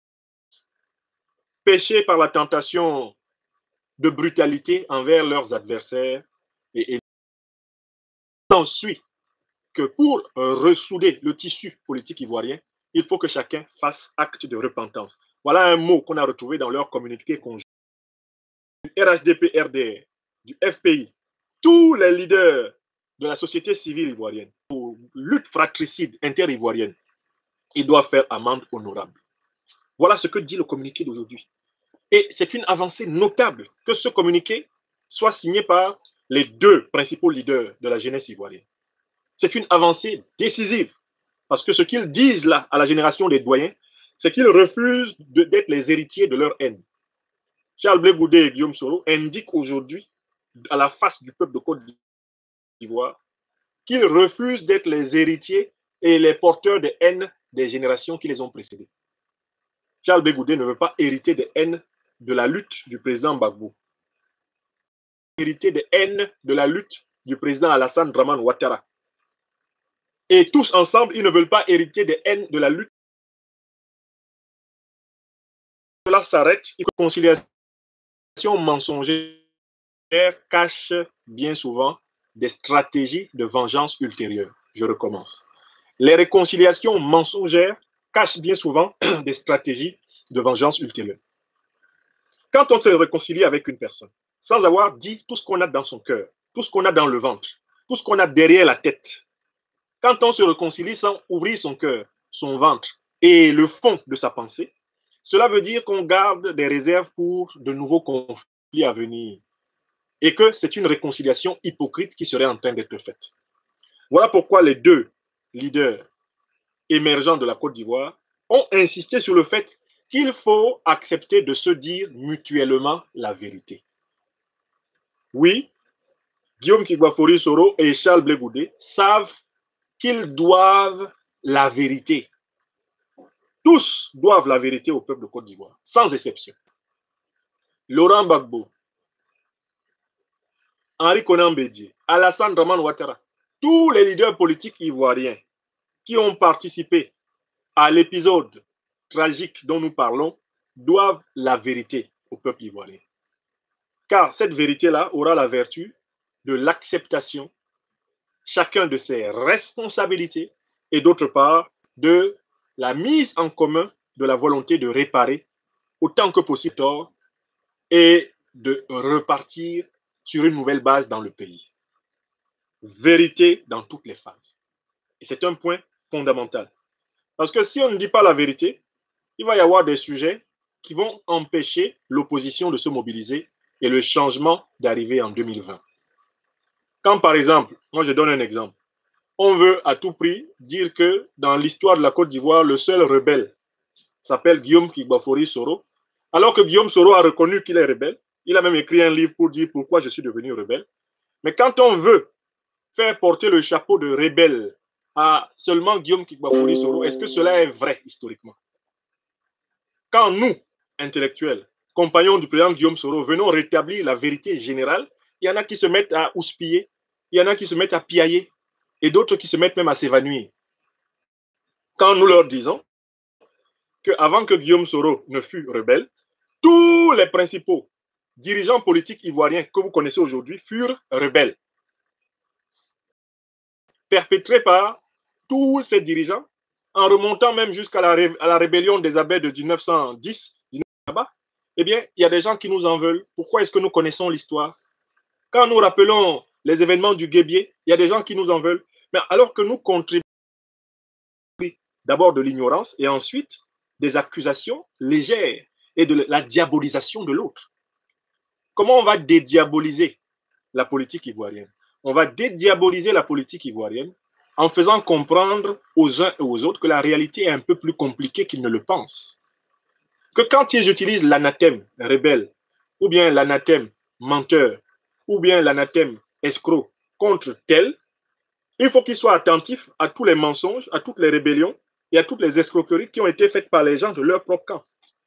Péché par la tentation de brutalité envers leurs adversaires et ensuite que pour ressouder le tissu politique ivoirien, il faut que chacun fasse acte de repentance. Voilà un mot qu'on a retrouvé dans leur communiqué conjoint. Du R H D P R D R, du F P I, tous les leaders de la société civile ivoirienne, pour lutte fratricide inter-ivoirienne, ils doivent faire amende honorable. Voilà ce que dit le communiqué d'aujourd'hui. Et c'est une avancée notable que ce communiqué soit signé par les deux principaux leaders de la jeunesse ivoirienne. C'est une avancée décisive. Parce que ce qu'ils disent là à la génération des doyens, c'est qu'ils refusent d'être les héritiers de leur haine. Charles Blé Goudé et Guillaume Soro indiquent aujourd'hui, à la face du peuple de Côte d'Ivoire, qu'ils refusent d'être les héritiers et les porteurs de haine des générations qui les ont précédés. Charles Blé Goudé ne veut pas hériter des haines de la lutte du président Gbagbo. Hériter des haines de la lutte du président Alassane Dramane Ouattara. Et tous ensemble, ils ne veulent pas hériter des haines de la lutte. Cela s'arrête. Une conciliation mensongère cache bien souvent des stratégies de vengeance ultérieure. Je recommence. Les réconciliations mensongères cachent bien souvent des stratégies de vengeance ultérieure. Quand on se réconcilie avec une personne, sans avoir dit tout ce qu'on a dans son cœur, tout ce qu'on a dans le ventre, tout ce qu'on a derrière la tête, quand on se réconcilie sans ouvrir son cœur, son ventre et le fond de sa pensée, cela veut dire qu'on garde des réserves pour de nouveaux conflits à venir et que c'est une réconciliation hypocrite qui serait en train d'être faite. Voilà pourquoi les deux leaders émergents de la Côte d'Ivoire ont insisté sur le fait qu'il faut accepter de se dire mutuellement la vérité. Oui, Guillaume Kigwafori Soro et Charles Blé Goudé savent qu'ils doivent la vérité. Tous doivent la vérité au peuple de Côte d'Ivoire, sans exception. Laurent Gbagbo, Henri Konan Bédié, Alassane Dramane Ouattara, tous les leaders politiques ivoiriens qui ont participé à l'épisode tragique dont nous parlons doivent la vérité au peuple ivoirien. Car cette vérité-là aura la vertu de l'acceptation, chacun de ses responsabilités, et d'autre part, de la mise en commun de la volonté de réparer autant que possible tort et de repartir sur une nouvelle base dans le pays. Vérité dans toutes les phases. Et c'est un point fondamental. Parce que si on ne dit pas la vérité, il va y avoir des sujets qui vont empêcher l'opposition de se mobiliser et le changement d'arriver en deux mille vingt. Quand par exemple, moi je donne un exemple, on veut à tout prix dire que dans l'histoire de la Côte d'Ivoire, le seul rebelle s'appelle Guillaume Kigwafori Soro, alors que Guillaume Soro a reconnu qu'il est rebelle. Il a même écrit un livre pour dire pourquoi je suis devenu rebelle. Mais quand on veut faire porter le chapeau de rebelle à seulement Guillaume Kigwafori Soro, est-ce que cela est vrai historiquement? Quand nous, intellectuels, compagnons du président Guillaume Soro, venons rétablir la vérité générale, il y en a qui se mettent à houspiller, il y en a qui se mettent à piailler, et d'autres qui se mettent même à s'évanouir. Quand nous leur disons qu'avant que Guillaume Soro ne fût rebelle, tous les principaux dirigeants politiques ivoiriens que vous connaissez aujourd'hui furent rebelles, perpétrés par tous ces dirigeants, en remontant même jusqu'à la, ré à la rébellion des abbés de mille neuf cent dix, là-bas. Eh bien, il y a des gens qui nous en veulent. Pourquoi est-ce que nous connaissons l'histoire? Quand nous rappelons les événements du Guébié, il y a des gens qui nous en veulent. Mais alors que nous contribuons d'abord de l'ignorance et ensuite des accusations légères et de la diabolisation de l'autre. Comment on va dédiaboliser la politique ivoirienne? On va dédiaboliser la politique ivoirienne en faisant comprendre aux uns et aux autres que la réalité est un peu plus compliquée qu'ils ne le pensent. Que quand ils utilisent l'anathème rebelle, ou bien l'anathème menteur, ou bien l'anathème escroc contre tel, il faut qu'ils soient attentifs à tous les mensonges, à toutes les rébellions et à toutes les escroqueries qui ont été faites par les gens de leur propre camp.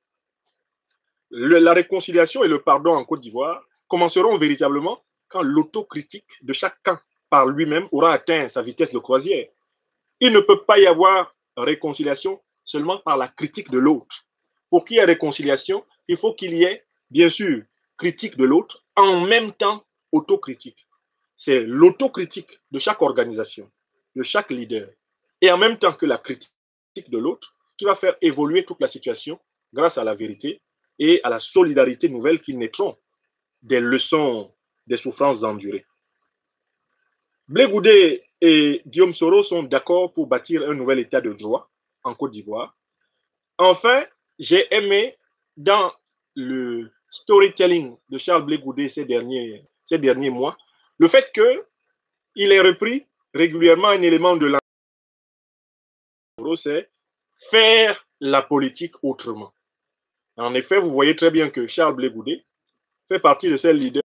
Le, la réconciliation et le pardon en Côte d'Ivoire commenceront véritablement quand l'autocritique de chaque camp par lui-même aura atteint sa vitesse de croisière. Il ne peut pas y avoir réconciliation seulement par la critique de l'autre. Pour qu'il y ait réconciliation, il faut qu'il y ait, bien sûr, critique de l'autre, en même temps autocritique. C'est l'autocritique de chaque organisation, de chaque leader, et en même temps que la critique de l'autre, qui va faire évoluer toute la situation grâce à la vérité et à la solidarité nouvelle qui naîtront des leçons des souffrances endurées. Blé Goudé et Guillaume Soro sont d'accord pour bâtir un nouvel état de droit en Côte d'Ivoire. Enfin, j'ai aimé dans le storytelling de Charles Blé Goudé ces derniers, ces derniers mois, le fait qu'il ait repris régulièrement un élément de l'enjeu, c'est faire la politique autrement. En effet, vous voyez très bien que Charles Blé Goudé fait partie de ces leaders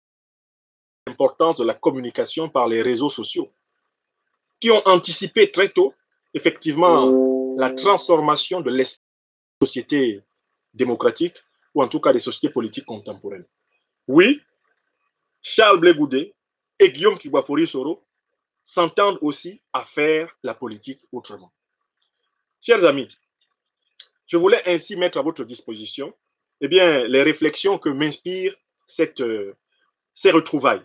de l'importance de la communication par les réseaux sociaux, qui ont anticipé très tôt, effectivement, la transformation de l'esprit des sociétés démocratiques, ou en tout cas des sociétés politiques contemporaines. Oui, Charles Blé Goudé et Guillaume Kibafori Soro s'entendent aussi à faire la politique autrement. Chers amis, je voulais ainsi mettre à votre disposition eh bien, les réflexions que m'inspirent cette, euh, ces retrouvailles.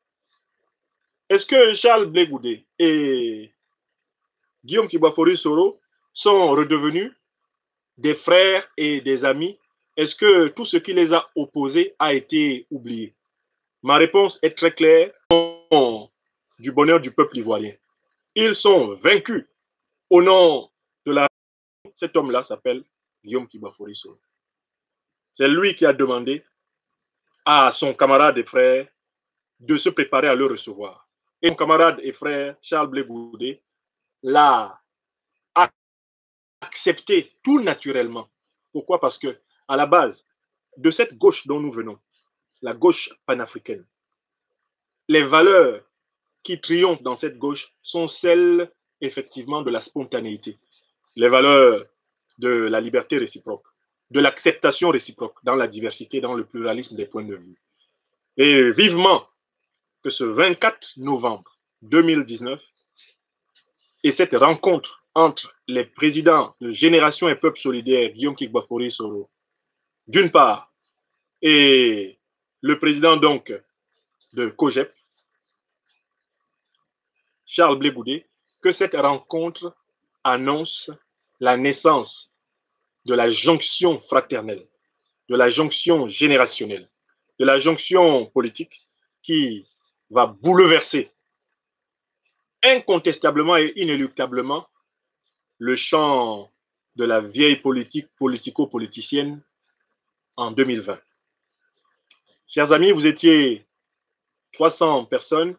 Est-ce que Charles Blé Goudé et Guillaume Kibafori Soro sont redevenus des frères et des amis? Est-ce que tout ce qui les a opposés a été oublié? Ma réponse est très claire. Du bonheur du peuple ivoirien. Ils sont vaincus au nom de la... Cet homme-là s'appelle Guillaume Kibafori Soro. C'est lui qui a demandé à son camarade et frère de se préparer à le recevoir. Et mon camarade et frère Charles Blé Goudé l'a accepté tout naturellement. Pourquoi? Parce que à la base de cette gauche dont nous venons, la gauche panafricaine, les valeurs qui triomphent dans cette gauche sont celles effectivement de la spontanéité, les valeurs de la liberté réciproque, de l'acceptation réciproque dans la diversité, dans le pluralisme des points de vue. Et vivement que ce vingt-quatre novembre deux mille dix-neuf et cette rencontre entre les présidents de Génération et Peuple Solidaire, Guillaume Kibafori Soro, d'une part, et le président donc de COGEP, Charles Blé Goudé, que cette rencontre annonce la naissance de la jonction fraternelle, de la jonction générationnelle, de la jonction politique qui va bouleverser incontestablement et inéluctablement le champ de la vieille politique politico-politicienne en deux mille vingt. Chers amis, vous étiez trois cents personnes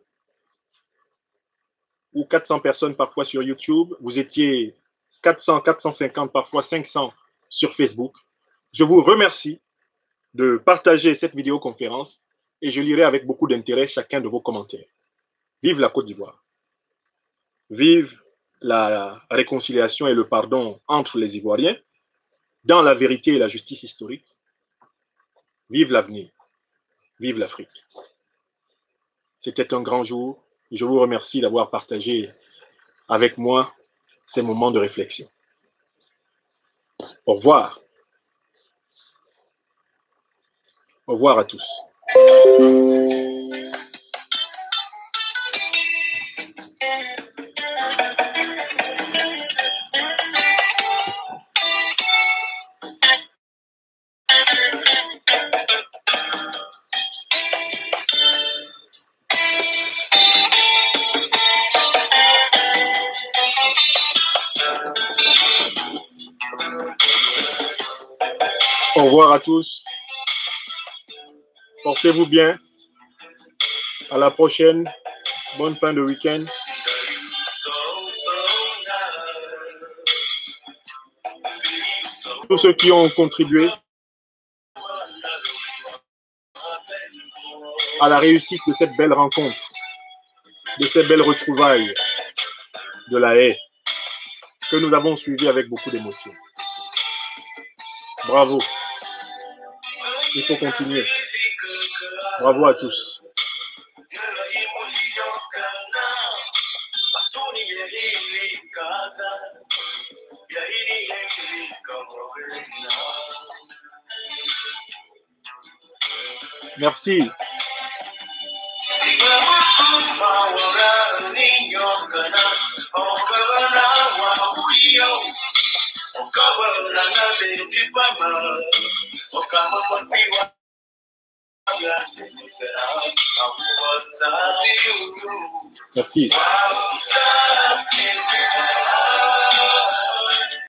ou quatre cents personnes parfois sur YouTube. Vous étiez quatre cents, quatre cent cinquante, parfois cinq cents sur Facebook. Je vous remercie de partager cette vidéoconférence et je lirai avec beaucoup d'intérêt chacun de vos commentaires. Vive la Côte d'Ivoire. Vive la réconciliation et le pardon entre les Ivoiriens dans la vérité et la justice historique. Vive l'avenir. Vive l'Afrique. C'était un grand jour. Je vous remercie d'avoir partagé avec moi ces moments de réflexion. Au revoir. Au revoir à tous. Au revoir à tous. Portez-vous bien. À la prochaine. Bonne fin de week-end. Tous ceux qui ont contribué à la réussite de cette belle rencontre, de ces belles retrouvailles de la haie que nous avons suivies avec beaucoup d'émotion. Bravo. Il faut continuer. Bravo à tous. Merci. Merci.